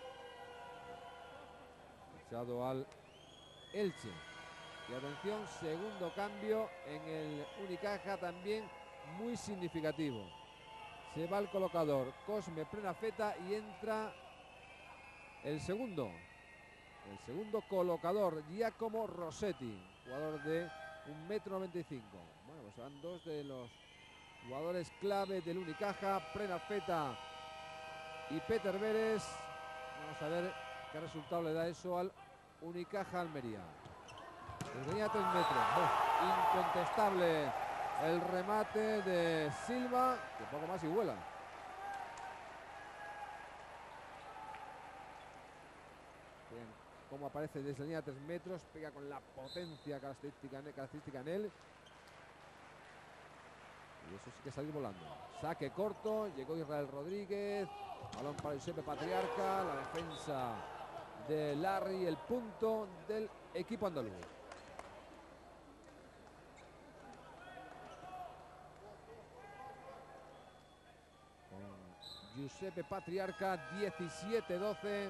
Echado al Elche. Y atención, segundo cambio en el Unicaja, también muy significativo. Se va el colocador Cosme Prenafeta y entra el segundo. El segundo colocador, Giacomo Rossetti, jugador de un metro noventa y cinco. Bueno, pues son dos de los jugadores clave del Unicaja, Prenafeta y Peter Beres. Vamos a ver qué resultado le da eso al Unicaja Almería. Desde tres metros. Oh, incontestable el remate de Silva, que poco más y vuela. Bien, cómo aparece desde la línea de tres metros, pega con la potencia característica, característica en él. Y eso sí que salir volando. Saque corto, llegó Israel Rodríguez. Balón para Giuseppe Patriarca, la defensa de Larry, el punto del equipo andaluz. Giuseppe Patriarca, diecisiete doce.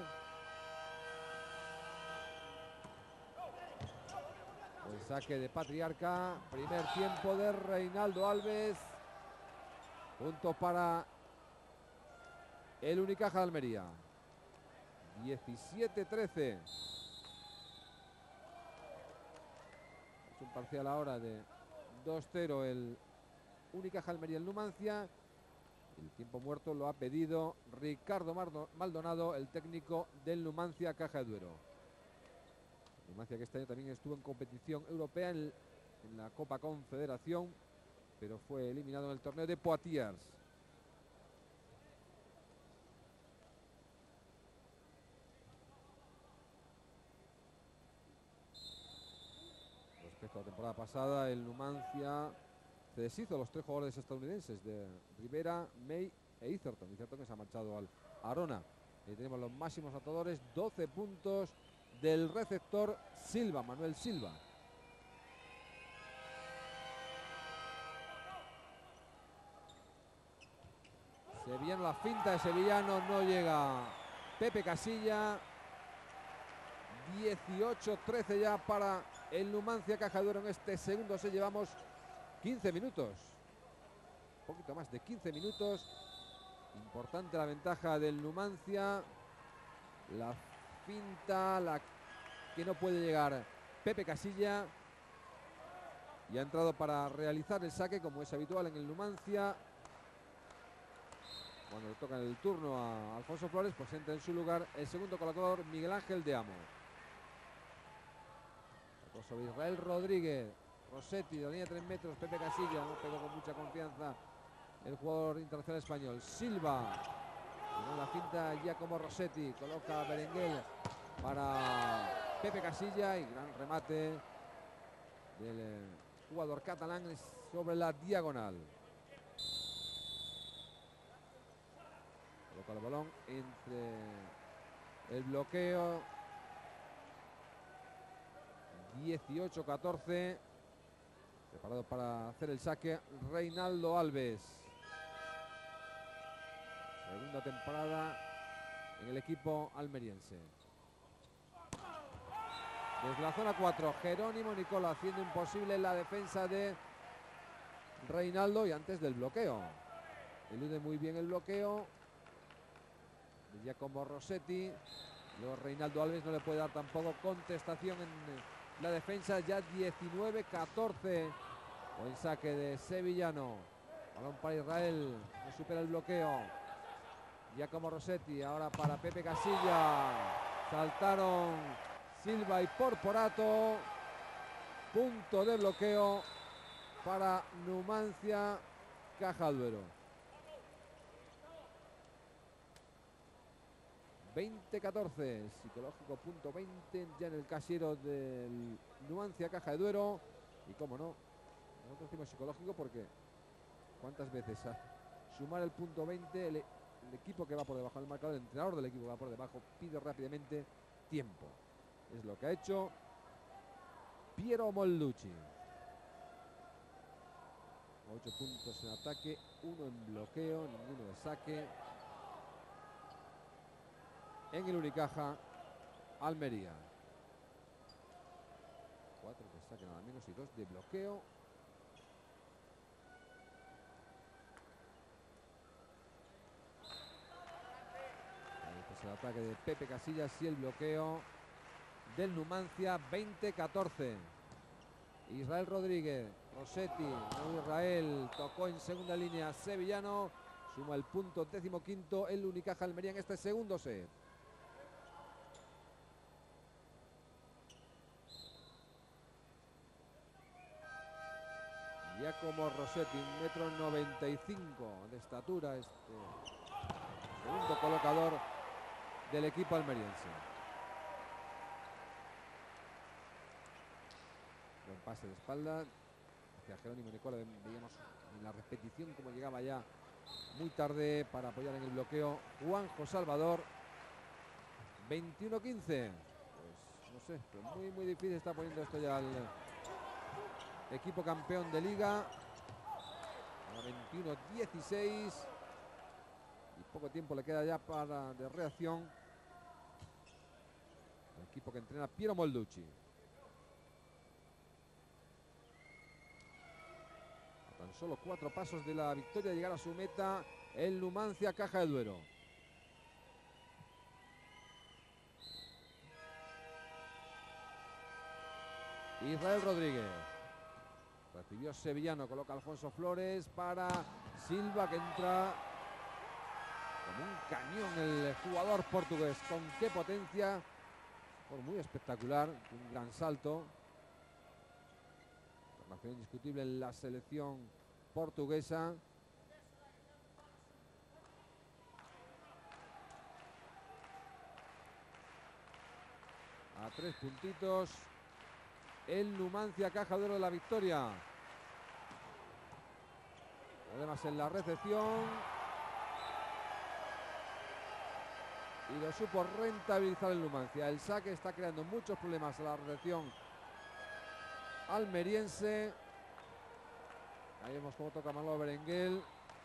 El saque de Patriarca. Primer tiempo de Reinaldo Alves. Punto para el Unicaja de Almería. diecisiete trece. Es un parcial ahora de dos cero el Unicaja Almería en Numancia. El tiempo muerto lo ha pedido Ricardo Maldonado, el técnico del Numancia Caja de Duero. Numancia que este año también estuvo en competición europea en, en la Copa Confederación, pero fue eliminado en el torneo de Poitiers. Respecto a la temporada pasada, el Numancia se deshizo los tres jugadores estadounidenses de Rivera, May e Izerton. Izerton que se ha marchado al Arona. Ahí tenemos los máximos anotadores, doce puntos del receptor Silva, Manuel Silva. Sevillano, la finta de Sevillano, no llega Pepe Casilla. dieciocho trece ya para el Numancia Caja de Duero en este segundo set. Llevamos quince minutos, un poquito más de quince minutos. Importante la ventaja del Numancia. La finta, la que no puede llegar Pepe Casilla. Y ha entrado para realizar el saque, como es habitual en el Numancia. Cuando le toca el turno a Alfonso Flores, pues entra en su lugar el segundo colocador, Miguel Ángel de Amo. Sobre Israel Rodríguez, Rossetti, de la línea de tres metros, Pepe Casilla, no pegó con mucha confianza el jugador internacional español. Silva, con la finta Giacomo Rossetti, coloca a Berenguel para Pepe Casilla y gran remate del jugador catalán sobre la diagonal. Coloca el balón entre el bloqueo. dieciocho catorce. Preparado para hacer el saque Reinaldo Alves. Segunda temporada en el equipo almeriense. Desde la zona cuatro, Jerónimo Nicola haciendo imposible la defensa de Reinaldo y antes del bloqueo. Elude muy bien el bloqueo de Giacomo Rossetti. Luego Reinaldo Alves no le puede dar tampoco contestación en la defensa. Ya diecinueve catorce. Buen saque de Sevillano. Balón para Israel. No supera el bloqueo. Giacomo Rossetti. Ahora para Pepe Casilla. Saltaron Silva y Porporato. Punto de bloqueo para Numancia Caja de Duero. veinte catorce, psicológico punto veinte ya en el casillero del Numancia Caja de Duero. Y como no, nosotros decimos psicológico porque cuántas veces a sumar el punto veinte, el, el equipo que va por debajo del marcador, el entrenador del equipo que va por debajo, pide rápidamente tiempo. Es lo que ha hecho Piero Mollucci. ocho puntos en ataque, uno en bloqueo, ninguno de saque. En el Unicaja Almería. cuatro de saque nada menos y dos de bloqueo. Este es el ataque de Pepe Casillas y el bloqueo del Numancia. Veinte catorce. Israel Rodríguez, Rossetti, no Israel, tocó en segunda línea Sevillano, suma el punto decimoquinto el Unicaja Almería en este segundo set. Giacomo Rossetti, un metro noventa y cinco de estatura, este segundo colocador del equipo almeriense. Buen pase de espalda hacia Jerónimo Nicola. Veíamos en la repetición como llegaba ya muy tarde para apoyar en el bloqueo Juanjo Salvador. veintiuno quince. Pues no sé, pero muy muy difícil está poniendo esto ya el equipo campeón de liga. A veintiuno dieciséis. Y poco tiempo le queda ya para de reacción al equipo que entrena Piero Mollucci. A tan solo cuatro pasos de la victoria, llegar a su meta el Numancia Caja de Duero. Israel Rodríguez. Recibió Sevillano, coloca Alfonso Flores para Silva, que entra como un cañón el jugador portugués. Con qué potencia, por muy espectacular, un gran salto. Formación indiscutible en la selección portuguesa. A tres puntitos el Numancia Caja de Oro de la victoria. Problemas en la recepción. Y lo supo rentabilizar el Numancia. El saque está creando muchos problemas a la recepción almeriense. Ahí vemos cómo toca Manolo Berenguel.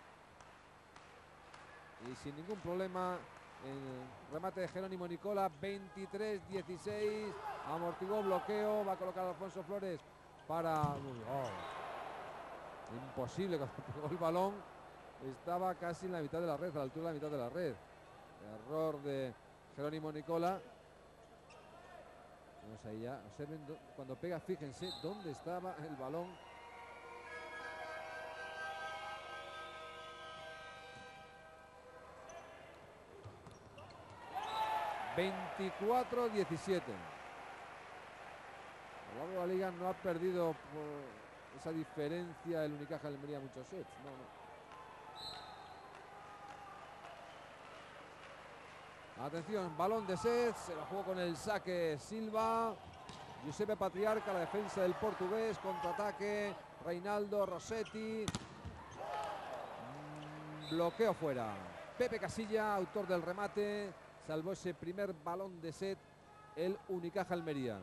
Y sin ningún problema el remate de Jerónimo Nicola. Veintitrés dieciséis. Amortiguó bloqueo. Va a colocar a Alfonso Flores para... Oh, imposible cuando pegó el balón. Estaba casi en la mitad de la red, a la altura de la mitad de la red. Error de Jerónimo Nicola. Vamos ahí ya. Observen cuando pega, fíjense dónde estaba el balón. veinticuatro diecisiete. A lo largo de la liga no ha perdido por esa diferencia el Unicaja Almería muchos sets. No, no. Atención, balón de set, se lo jugó con el saque Silva. Giuseppe Patriarca, la defensa del portugués, contraataque, Reinaldo Rossetti. Mm, bloqueo fuera. Pepe Casilla, autor del remate, salvó ese primer balón de set el Unicaja Almería.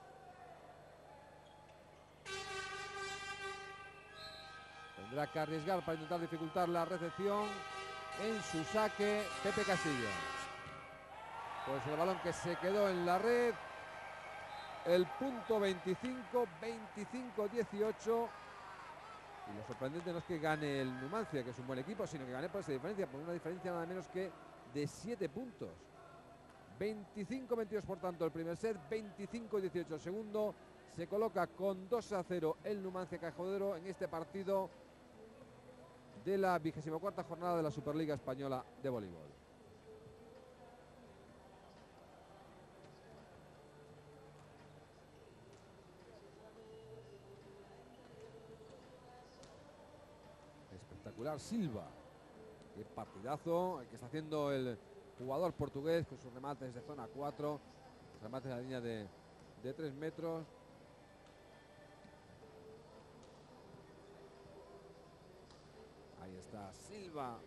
Tendrá que arriesgar para intentar dificultar la recepción. En su saque, Pepe Casilla. Pues el balón que se quedó en la red. El punto veinticinco, veinticinco dieciocho. Y lo sorprendente no es que gane el Numancia, que es un buen equipo, sino que gane por esa diferencia, por una diferencia nada menos que de siete puntos. veinticinco veintidós por tanto el primer set, veinticinco dieciocho el segundo. Se coloca con dos a cero el Numancia Caja de Duero en este partido de la vigésima cuarta jornada de la Superliga Española de Voleibol. Espectacular Silva. Qué partidazo el que está haciendo el jugador portugués con sus remates de zona cuatro. Remates a la línea de, de tres metros. Silva.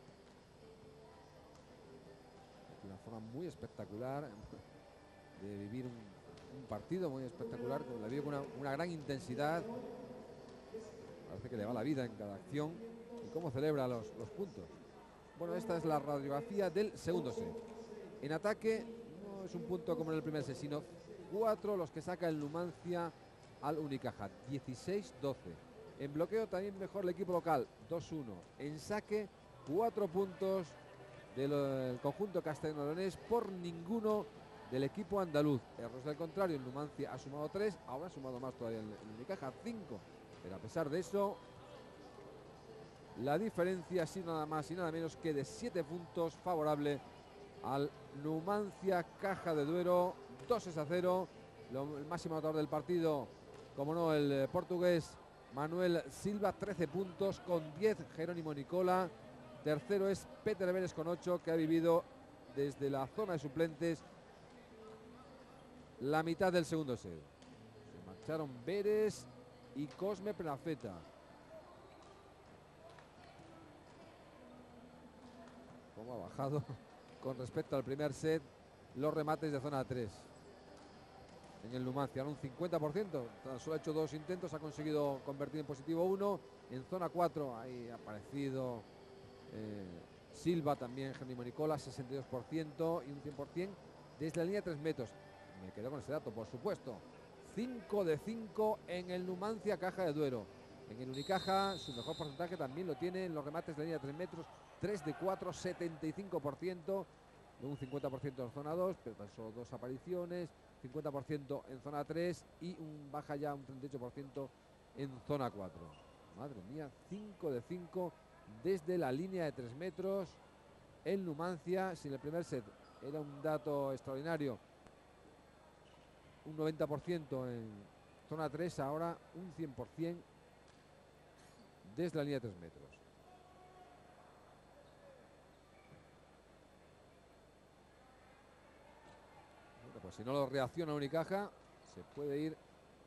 Una forma muy espectacular de vivir un, un partido muy espectacular. La vive con una, una gran intensidad. Parece que le va la vida en cada acción. Y cómo celebra los, los puntos. Bueno, esta es la radiografía del segundo set. En ataque no es un punto como en el primer set, sino cuatro los que saca el Numancia al Unicaja, dieciséis doce. En bloqueo también mejor el equipo local, dos uno. En saque, cuatro puntos del conjunto castellonense por ninguno del equipo andaluz. Errores del contrario, el Numancia ha sumado tres, ahora ha sumado más todavía el, el Unicaja, cinco. Pero a pesar de eso, la diferencia ha sido nada más y nada menos que de siete puntos favorable al Numancia Caja de Duero, dos a cero. Lo, el máximo anotador del partido, como no, el eh, portugués Manuel Silva, trece puntos con diez Jerónimo Nicola. Tercero es Peter Beres con ocho, que ha vivido desde la zona de suplentes la mitad del segundo set. Se marcharon Beres y Cosme Prenafeta. Cómo ha bajado con respecto al primer set los remates de zona tres en el Numancia, un cincuenta por ciento. Tan solo ha hecho dos intentos, ha conseguido convertir en positivo uno. En zona cuatro ahí ha aparecido eh, Silva, también Jerónimo Nicola, sesenta y dos por ciento y un cien por ciento desde la línea de tres metros. Me quedo con ese dato, por supuesto. cinco de cinco en el Numancia Caja de Duero. En el Unicaja su mejor porcentaje también lo tiene en los remates de la línea de tres metros, tres de cuatro, setenta y cinco por ciento, un cincuenta por ciento en zona dos, pero tan solo dos apariciones, cincuenta por ciento en zona tres y un baja ya un treinta y ocho por ciento en zona cuatro. Madre mía, cinco de cinco desde la línea de tres metros. El Numancia, si en el primer set era un dato extraordinario, un noventa por ciento en zona tres, ahora un cien por ciento desde la línea de tres metros. Bueno, pues si no lo reacciona Unicaja, se puede ir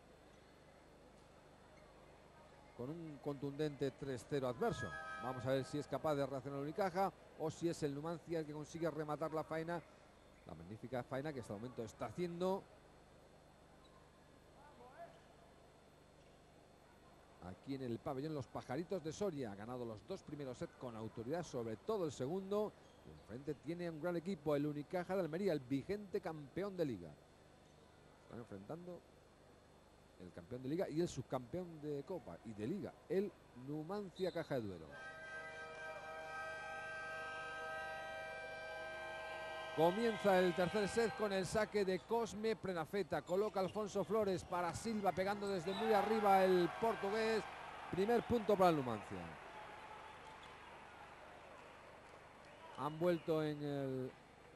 con un contundente tres cero adverso. Vamos a ver si es capaz de reaccionar Unicaja o si es el Numancia el que consigue rematar la faena, la magnífica faena que hasta el momento está haciendo. Aquí en el pabellón Los Pajaritos de Soria, ha ganado los dos primeros sets con autoridad, sobre todo el segundo. Y enfrente tiene un gran equipo, el Unicaja de Almería, el vigente campeón de liga. Están enfrentando el campeón de liga y el subcampeón de Copa y de liga, el Numancia Caja de Duero. Comienza el tercer set con el saque de Cosme Prenafeta. Coloca Alfonso Flores para Silva, pegando desde muy arriba el portugués. Primer punto para el Numancia. Han vuelto en el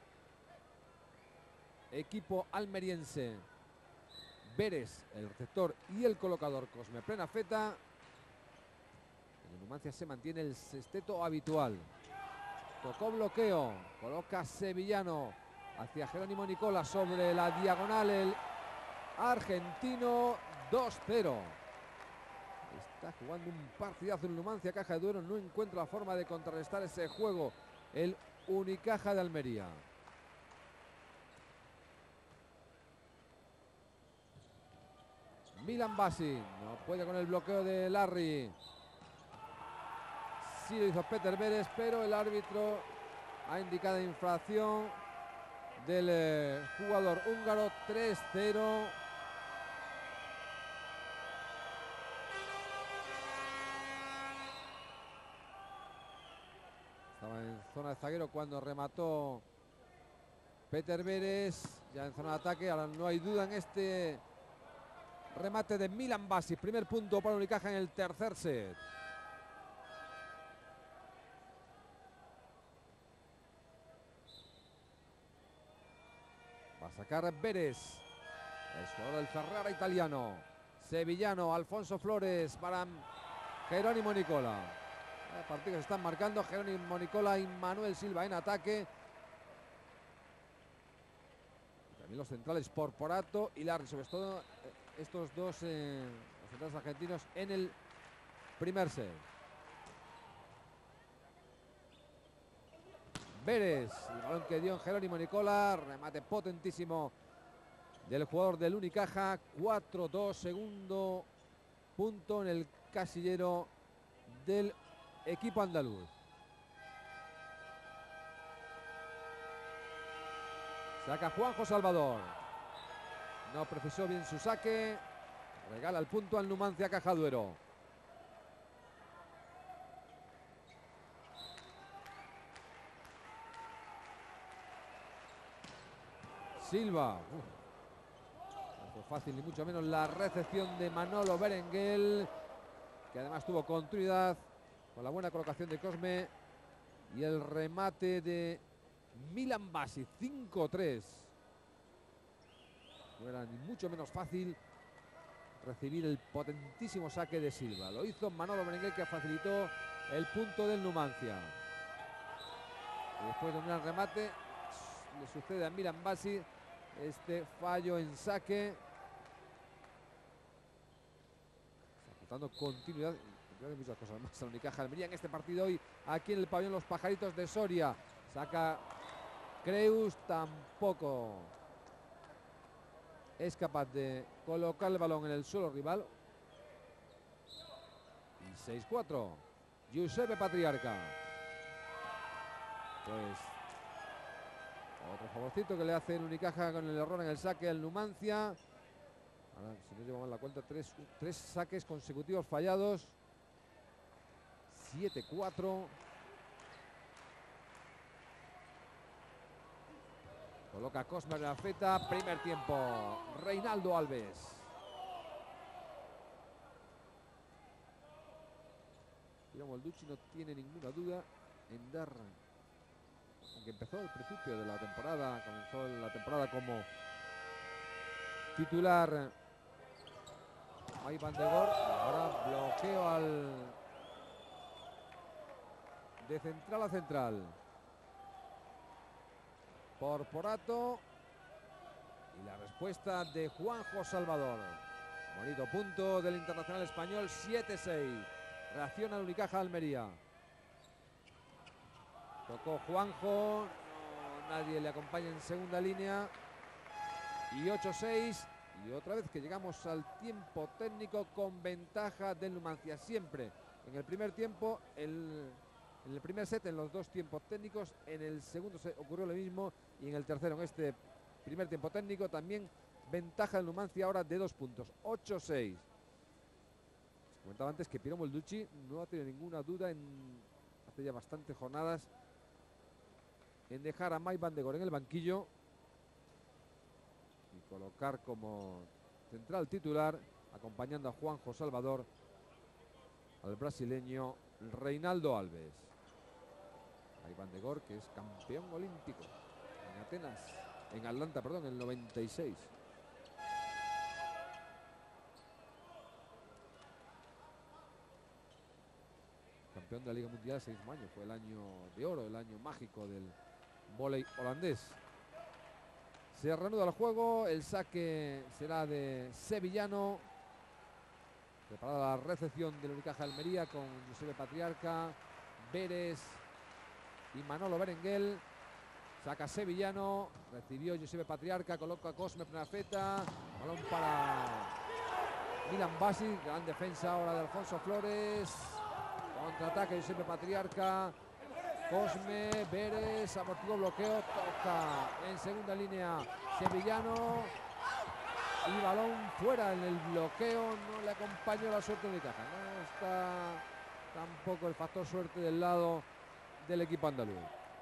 equipo almeriense Beres, el receptor, y el colocador Cosme Prenafeta. En el Numancia se mantiene el sexteto habitual. Tocó bloqueo, coloca Sevillano hacia Jerónimo Nicola sobre la diagonal, el argentino, dos cero. Está jugando un partidazo el Numancia Caja de Duero, no encuentra la forma de contrarrestar ese juego el Unicaja de Almería. Milan Basi no puede con el bloqueo de Larry. Sí lo hizo Peter Beres, pero el árbitro ha indicado infracción del eh, jugador húngaro. Tres cero. Estaba en zona de zaguero cuando remató Peter Beres, ya en zona de ataque. Ahora no hay duda en este remate de Milan Basi. Primer punto para Unicaja en el tercer set. Va a sacar Beres, el jugador del Ferrara italiano. Sevillano, Alfonso Flores para Jerónimo Nicola. Los partidos se están marcando. Jerónimo Nicola y Manuel Silva en ataque. Y también los centrales Porporato y Larry, sobre todo estos dos eh, los centrales argentinos en el primer set. Vélez, el balón que dio en Jerónimo Nicola, remate potentísimo del jugador del Unicaja. Cuatro dos, segundo punto en el casillero del equipo andaluz. Saca Juanjo Salvador. No precisó bien su saque. Regala el punto al Numancia Cajaduero. Silva. Uf. No fue fácil ni mucho menos la recepción de Manolo Berenguel, que además tuvo continuidad con la buena colocación de Cosme y el remate de Milan Basic. Cinco tres. No era ni mucho menos fácil recibir el potentísimo saque de Silva. Lo hizo Manolo Berenguel, que facilitó el punto del Numancia. Y después de un gran remate le sucede a Milan Basic este fallo en saque. Está dando continuidad de muchas cosas más a Unicaja Almería en este partido hoy aquí en el pabellón Los Pajaritos de Soria. Saca Creus, tampoco es capaz de colocar el balón en el suelo rival. Y seis cuatro. Giuseppe Patriarca. Pues otro favorcito que le hace el Unicaja con el error en el saque al Numancia. Ahora, si no llevamos la cuenta, tres, tres saques consecutivos fallados. siete cuatro. Coloca Cosme en la feta. Primer tiempo. Reinaldo Alves. Piero Molducci no tiene ninguna duda en dar, aunque empezó al principio de la temporada, comenzó la temporada como titular Mike Van de Gor. Ahora bloqueo al de central a central. Porporato. Y la respuesta de Juanjo Salvador. Bonito punto del internacional español. Siete seis. Reacciona el Unicaja Almería. Tocó Juanjo. No, nadie le acompaña en segunda línea. Y ocho seis. Y otra vez que llegamos al tiempo técnico con ventaja del Numancia. Siempre en el primer tiempo, el, en el primer set, en los dos tiempos técnicos. En el segundo set ocurrió lo mismo. Y en el tercero, en este primer tiempo técnico, también ventaja del Numancia ahora de dos puntos. ocho seis. Comentaba antes que Piero Molducci no ha tenido ninguna duda en hace ya bastantes jornadas en dejar a Mike Van de Gor en el banquillo y colocar como central titular, acompañando a Juanjo Salvador, al brasileño Reinaldo Alves. Mike Van de Gor, que es campeón olímpico en Atenas, en Atlanta, perdón, en el noventa y seis. Campeón de la Liga Mundial seis años, fue el año de oro, el año mágico del vóley holandés. Se reanuda el juego, el saque será de Sevillano. Preparada la recepción del Unicaja Almería con Giuseppe Patriarca, Vélez y Manolo Berenguel. Saca Sevillano, recibió Giuseppe Patriarca, coloca a Cosme Prenafeta, balón para Milan Basic, gran defensa ahora de Alfonso Flores. Contraataque Giuseppe Patriarca, Cosme, Vélez, amortiguó bloqueo, toca en segunda línea Sevillano y balón fuera en el bloqueo. No le acompañó la suerte de Unicaja, no está tampoco el factor suerte del lado del equipo andaluz.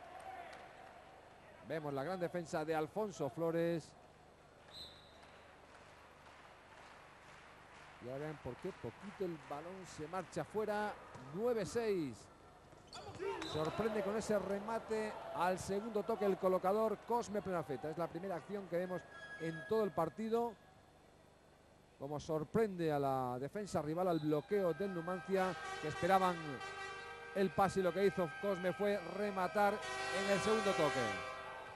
Vemos la gran defensa de Alfonso Flores. Y ahora ven por qué poquito el balón se marcha fuera. nueve seis. Sorprende con ese remate al segundo toque el colocador Cosme Prenafeta. Es la primera acción que vemos en todo el partido. Como sorprende a la defensa rival, al bloqueo del Numancia, que esperaban el pase, y lo que hizo Cosme fue rematar en el segundo toque.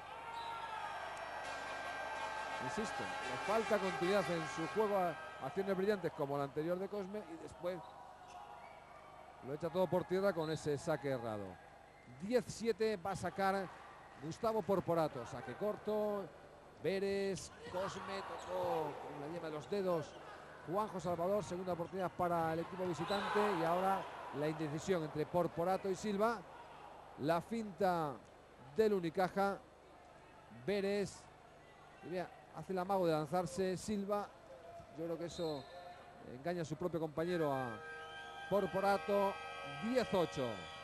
Insisto, le falta continuidad en su juego, a acciones brillantes como la anterior de Cosme, y después lo echa todo por tierra con ese saque errado. diez siete va a sacar Gustavo Porporato. Saque corto. Beres, Cosme, tocó con la yema de los dedos Juanjo Salvador. Segunda oportunidad para el equipo visitante. Y ahora la indecisión entre Porporato y Silva. La finta del Unicaja. Beres. Y vea, hace el amago de lanzarse Silva. Yo creo que eso engaña a su propio compañero, a Porporato. diez ocho.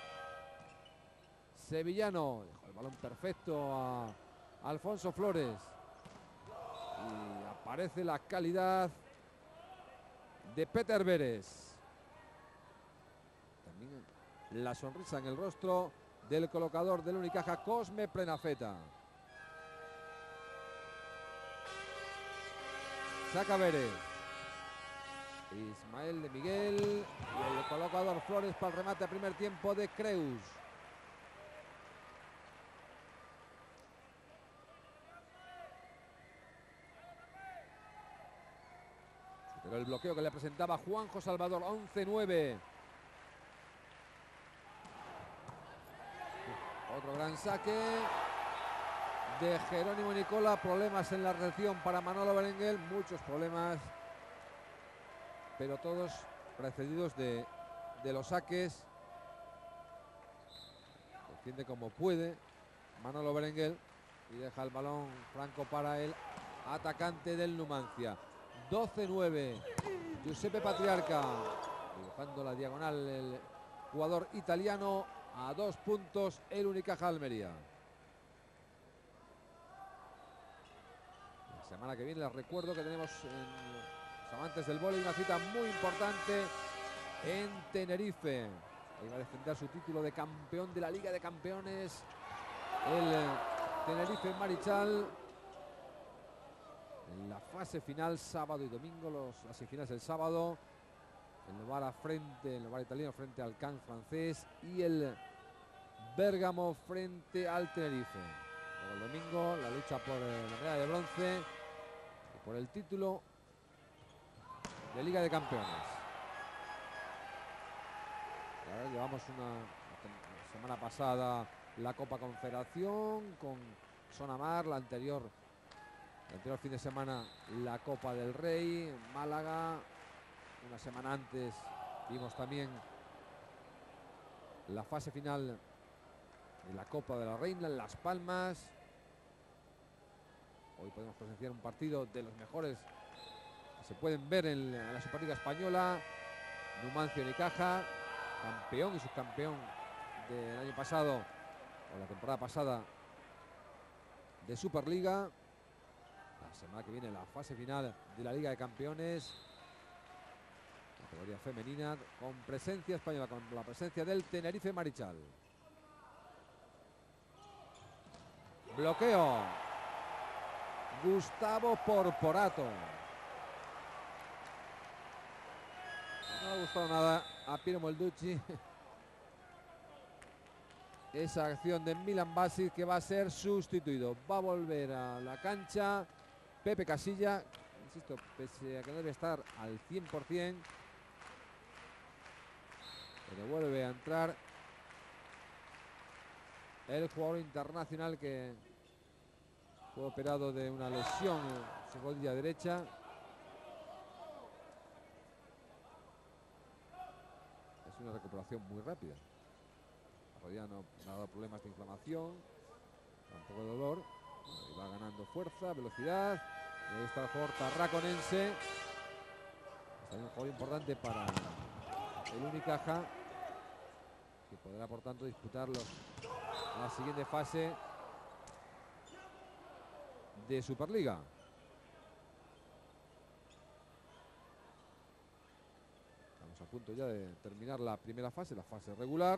Sevillano dejó el balón perfecto a Alfonso Flores. Y aparece la calidad de Peter Beres. También la sonrisa en el rostro del colocador del Unicaja, Cosme Prenafeta. Saca Beres. Ismael de Miguel. Y el colocador Flores para el remate a primer tiempo de Creus. Pero el bloqueo que le presentaba Juanjo Salvador. once nueve. Otro gran saque de Jerónimo Nicola. Problemas en la recepción para Manolo Berenguel. Muchos problemas, pero todos precedidos de, de los saques. Defiende como puede Manolo Berenguel y deja el balón franco para el atacante del Numancia. doce nueve. Giuseppe Patriarca dibujando la diagonal, el jugador italiano. A dos puntos el Unicaja Almería. La semana que viene les recuerdo que tenemos en los amantes del vóley una cita muy importante en Tenerife. Ahí va a defender su título de campeón de la Liga de Campeones el Tenerife Marichal. En la fase final, sábado y domingo, los, las semifinales el sábado. El Novara frente, el Novara italiano frente al Caen francés y el Bérgamo frente al Tenerife. Luego el domingo la lucha por la medalla de bronce y por el título de Liga de Campeones. Ahora llevamos una, la semana pasada la Copa Confederación con Sonamar, la anterior, el anterior fin de semana la Copa del Rey en Málaga. Una semana antes vimos también la fase final de la Copa de la Reina en Las Palmas. Hoy podemos presenciar un partido de los mejores que se pueden ver en la, en la Superliga Española. Numancia Unicaja, campeón y subcampeón del año pasado, o la temporada pasada, de Superliga. La semana que viene la fase final de la Liga de Campeones, categoría femenina, con presencia española, con la presencia del Tenerife Marichal. Bloqueo. Gustavo Porporato. No le ha gustado nada a Piero Molducci esa acción de Milan Basic, que va a ser sustituido. Va a volver a la cancha Pepe Casilla. Insisto, pese a que no debe estar al cien por cien, pero vuelve a entrar el jugador internacional que fue operado de una lesión en su rodilla derecha. Es una recuperación muy rápida. La rodilla no, no ha dado problemas de inflamación, tampoco de dolor. Y va ganando fuerza, velocidad. Y ahí está el jugador tarraconense. Es un jugador importante para el Unicaja, que podrá por tanto disputar los, la siguiente fase de Superliga. Estamos a punto ya de terminar la primera fase, la fase regular.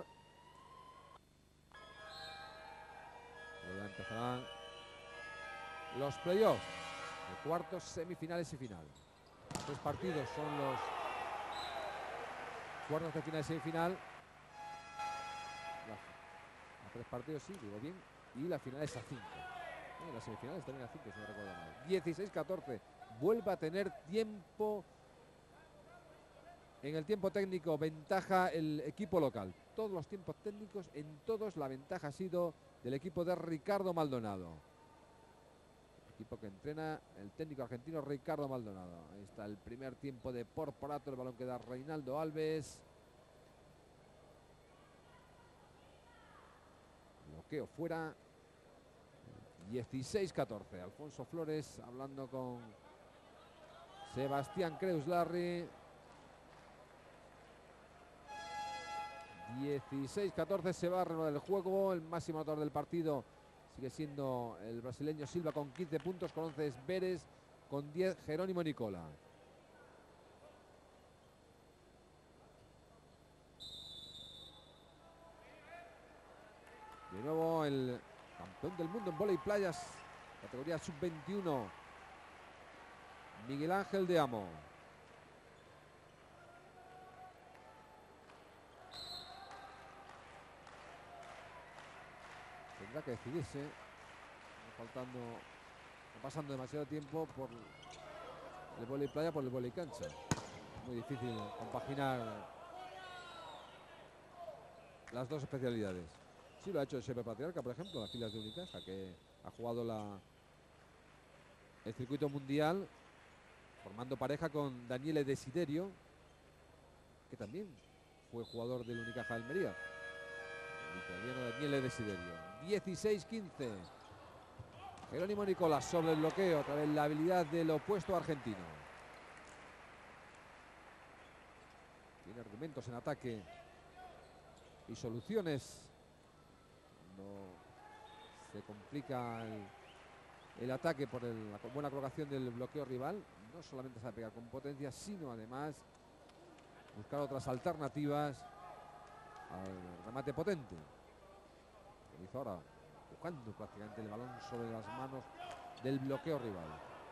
Pero ya empezarán los playoffs de cuartos, semifinales y final. Tres partidos son los cuartos de final y semifinal. La, a tres partidos, sí, digo bien. Y la final es a cinco. Eh, las semifinales también a cinco, si no recuerdo mal. dieciséis catorce. Vuelve a tener tiempo En el tiempo técnico, ventaja el equipo local. Todos los tiempos técnicos, en todos la ventaja ha sido del equipo de Ricardo Maldonado. El equipo que entrena el técnico argentino Ricardo Maldonado. Ahí está el primer tiempo de Porporato, el balón que da Reinaldo Alves. Bloqueo fuera. dieciséis catorce. Alfonso Flores hablando con Sebastián Creus-Larry. dieciséis catorce, se va a renovar el juego. El máximo anotador del partido sigue siendo el brasileño Silva con quince puntos, con once es Vélez, con diez Jerónimo Nicola. De nuevo el campeón del mundo en vóley playas, categoría sub veintiuno, Miguel Ángel de Amo. Tendrá que decidirse, faltando, no pasando demasiado tiempo por el vóley playa por el vóley cancha. Muy difícil compaginar las dos especialidades. Sí lo ha hecho Shepe Patriarca, por ejemplo, en las filas de Unicaja, que ha jugado la, el circuito mundial formando pareja con Daniele Desiderio, que también fue jugador del Unicaja Almería. El italiano Daniele Desiderio. dieciséis quince. Jerónimo Nicola sobre el bloqueo, otra vez la habilidad del opuesto argentino. Tiene argumentos en ataque y soluciones. No se complica el, el ataque por el, la buena colocación del bloqueo rival. No solamente sabe pegar con potencia, sino además buscar otras alternativas al remate potente. Lo hizo ahora, buscando prácticamente el balón sobre las manos del bloqueo rival.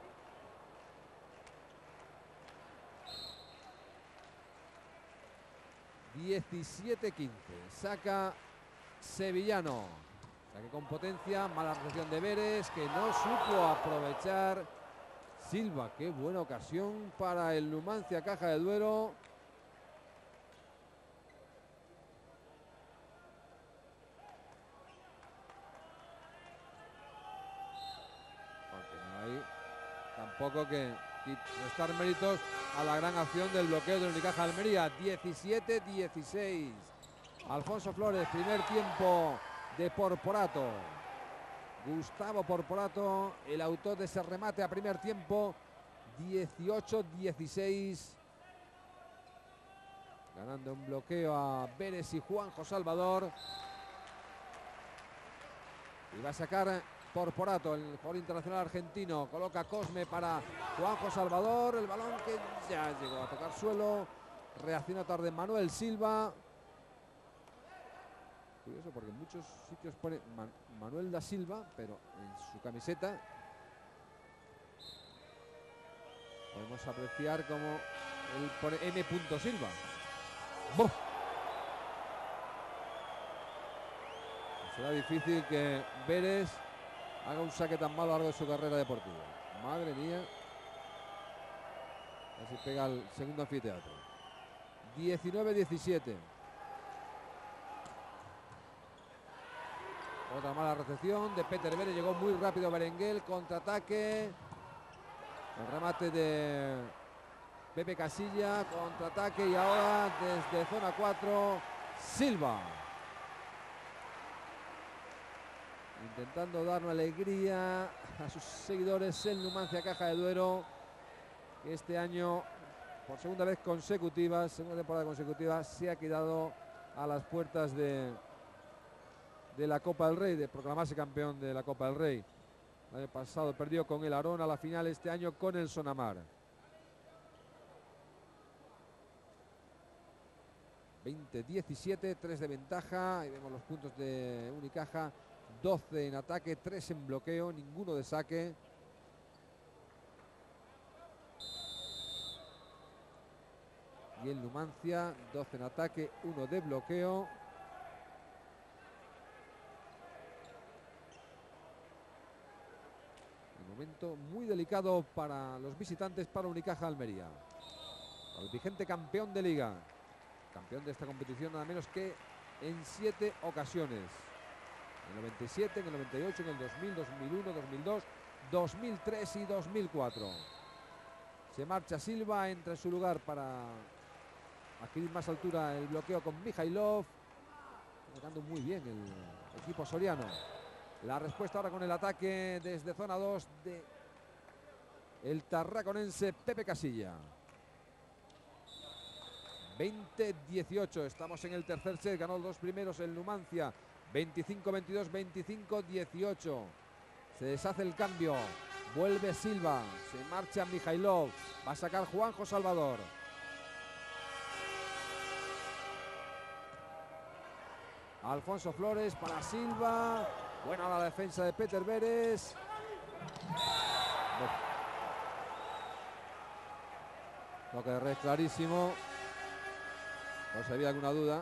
diecisiete quince. Saca Sevillano. Saque con potencia. Mala recepción de Vélez, que no supo aprovechar Silva. Qué buena ocasión para el Numancia Caja de Duero. Ahí tampoco que restar méritos a la gran acción del bloqueo del Unicaja Almería. diecisiete dieciséis. Alfonso Flores, primer tiempo de Porporato. Gustavo Porporato, el autor de ese remate a primer tiempo. dieciocho dieciséis. Ganando un bloqueo a Vélez y Juanjo Salvador. Y va a sacar Porporato, el jugador internacional argentino. Coloca Cosme para Juanjo Salvador. El balón que ya llegó a tocar suelo. Reacciona tarde Manuel Silva. Curioso porque en muchos sitios pone Man Manuel da Silva, pero en su camiseta podemos apreciar como él pone M. Silva. ¡Buf! Será difícil que Vélez haga un saque tan malo a lo largo de su carrera deportiva. Madre mía. Así pega el segundo anfiteatro. diecinueve diecisiete. Otra mala recepción de Peter Vélez. Llegó muy rápido Berenguel. Contraataque. El remate de Pepe Casilla. Contraataque. Y ahora desde zona cuatro, Silva. Intentando dar una alegría a sus seguidores el Numancia Caja de Duero, que este año, por segunda vez consecutiva, segunda temporada consecutiva, se ha quedado a las puertas de, de la Copa del Rey, de proclamarse campeón de la Copa del Rey. El año pasado perdió con el Arona a la final, este año con el Sonamar. veinte diecisiete, tres de ventaja. Ahí vemos los puntos de Unicaja. doce en ataque, tres en bloqueo, ninguno de saque. Y el Numancia, doce en ataque, uno de bloqueo. Un momento muy delicado para los visitantes, para Unicaja Almería. El vigente campeón de liga. Campeón de esta competición nada menos que en siete ocasiones. En el noventa y siete, en el noventa y ocho, en el dos mil, dos mil uno, dos mil dos, dos mil tres y dos mil cuatro. Se marcha Silva, entra en su lugar para adquirir más altura el bloqueo con Mijailov. Jugando muy bien el equipo soriano. La respuesta ahora con el ataque desde zona dos de el tarraconense Pepe Casilla. veinte dieciocho, estamos en el tercer set, ganó los dos primeros el Numancia. veinticinco veintidós, veinticinco dieciocho. Se deshace el cambio. Vuelve Silva. Se marcha Mijailov. Va a sacar Juanjo Salvador. Alfonso Flores para Silva. Buena la defensa de Peter Beres. Toque de red clarísimo. No si había alguna duda.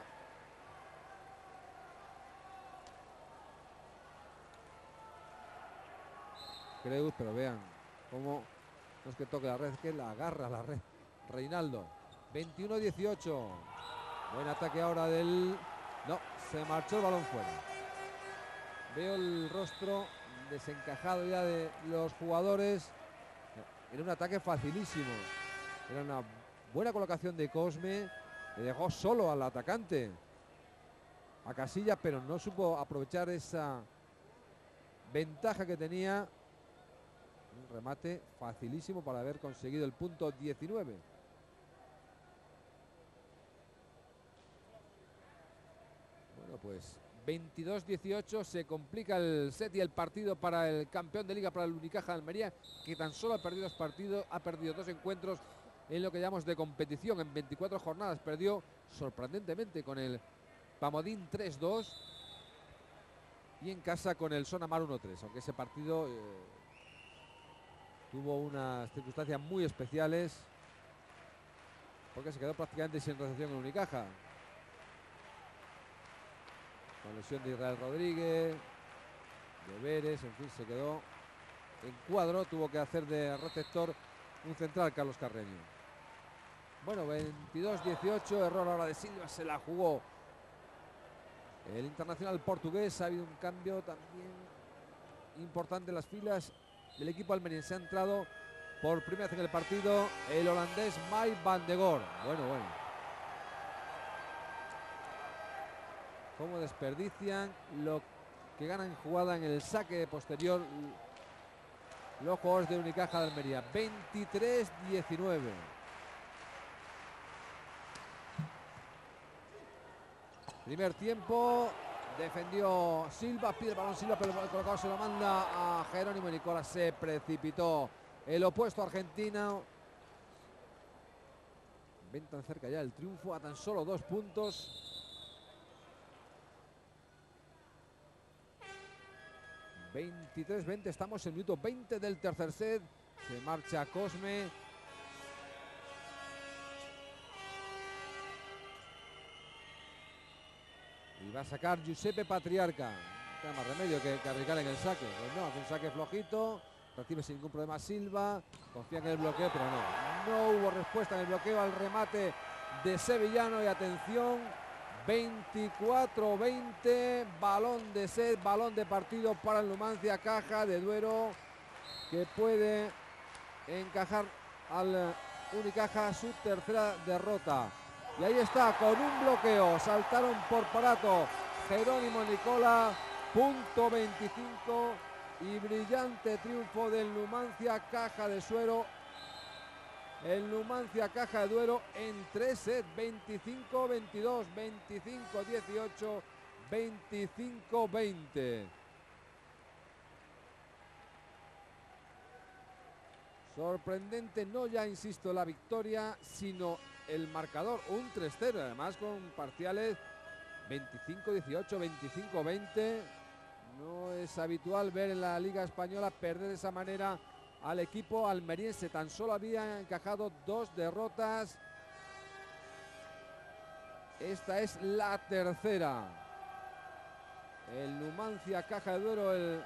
Creus, pero vean cómo no es que toque la red, es que la agarra la red. Reinaldo. veintiuno dieciocho. Buen ataque ahora del... No, se marchó el balón fuera. Veo el rostro desencajado ya de los jugadores. Era un ataque facilísimo. Era una buena colocación de Cosme. Le dejó solo al atacante, a Casilla, pero no supo aprovechar esa ventaja que tenía. Un remate facilísimo para haber conseguido el punto diecinueve. Bueno, pues veintidós dieciocho, se complica el set y el partido para el campeón de liga, para el Unicaja de Almería, que tan solo ha perdido dos partidos, ha perdido dos encuentros en lo que llamamos de competición. En veinticuatro jornadas perdió sorprendentemente con el Pamodín tres dos y en casa con el Sonamar uno tres, aunque ese partido eh, tuvo unas circunstancias muy especiales porque se quedó prácticamente sin recepción en Unicaja, con lesión de Israel Rodríguez, de Beres, en fin, se quedó en cuadro, tuvo que hacer de receptor un central, Carlos Carreño. Bueno, veintidós dieciocho, error ahora de Silva, se la jugó el internacional portugués. Ha habido un cambio también importante en las filas del equipo almeriense. Ha entrado por primera vez en el partido el holandés Mike van de Goor. Bueno, bueno. Cómo desperdician lo que ganan jugada en el saque posterior los jugadores de Unicaja de Almería. veintitrés diecinueve. Primer tiempo, defendió Silva, pide el balón Silva, pero el colocado se lo manda a Jerónimo Nicola. Se precipitó el opuesto argentino. Ven tan cerca ya el triunfo, a tan solo dos puntos. veintitrés veinte, estamos en el minuto veinte del tercer set. Se marcha Cosme. Y va a sacar Giuseppe Patriarca. No queda más remedio que, que arriesgar en el saque. Pues no, hace un saque flojito. Recibe sin ningún problema Silva. Confía en el bloqueo, pero no. No hubo respuesta en el bloqueo al remate de Sevillano. Y atención, veinticuatro veinte. Balón de set, balón de partido para el Numancia. Caja de Duero, que puede encajar al Unicaja su tercera derrota. Y ahí está, con un bloqueo, saltaron por Parato Jerónimo Nicola, punto veinticinco, y brillante triunfo del Numancia Caja de Suero. El Numancia Caja de Duero en tres sets, veinticinco veintidós, veinticinco dieciocho, veinticinco veinte. Sorprendente, no ya insisto la victoria, sino el marcador, un tres cero, además con parciales veinticinco dieciocho, veinticinco veinte. No es habitual ver en la Liga Española perder de esa manera al equipo almeriense. Tan solo había encajado dos derrotas. Esta es la tercera. El Numancia Caja de Duero, el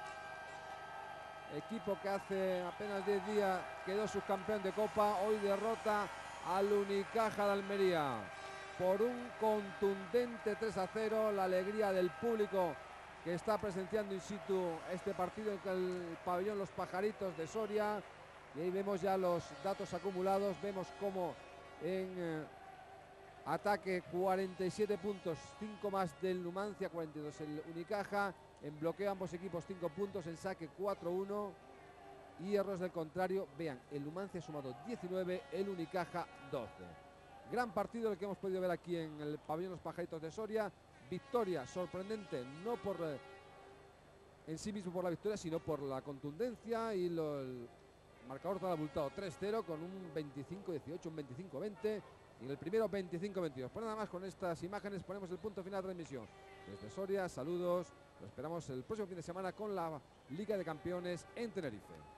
equipo que hace apenas diez días quedó subcampeón de Copa, hoy derrota al Unicaja de Almería por un contundente tres a cero. La alegría del público que está presenciando in situ este partido en el pabellón Los Pajaritos de Soria. Y ahí vemos ya los datos acumulados. Vemos como en eh, ataque cuarenta y siete puntos, cinco más del Numancia, cuarenta y dos el Unicaja. En bloqueo ambos equipos cinco puntos, en saque cuatro uno. Y errores del contrario, vean, el Numancia ha sumado diecinueve, el Unicaja doce. Gran partido el que hemos podido ver aquí en el pabellón Los Pajaritos de Soria. Victoria sorprendente, no por eh, en sí mismo por la victoria, sino por la contundencia y lo, el marcador tan abultado, tres cero con un veinticinco dieciocho, un veinticinco veinte y en el primero veinticinco veintidós. Pues nada más, con estas imágenes ponemos el punto final de transmisión. Desde Soria, saludos, lo esperamos el próximo fin de semana con la Liga de Campeones en Tenerife.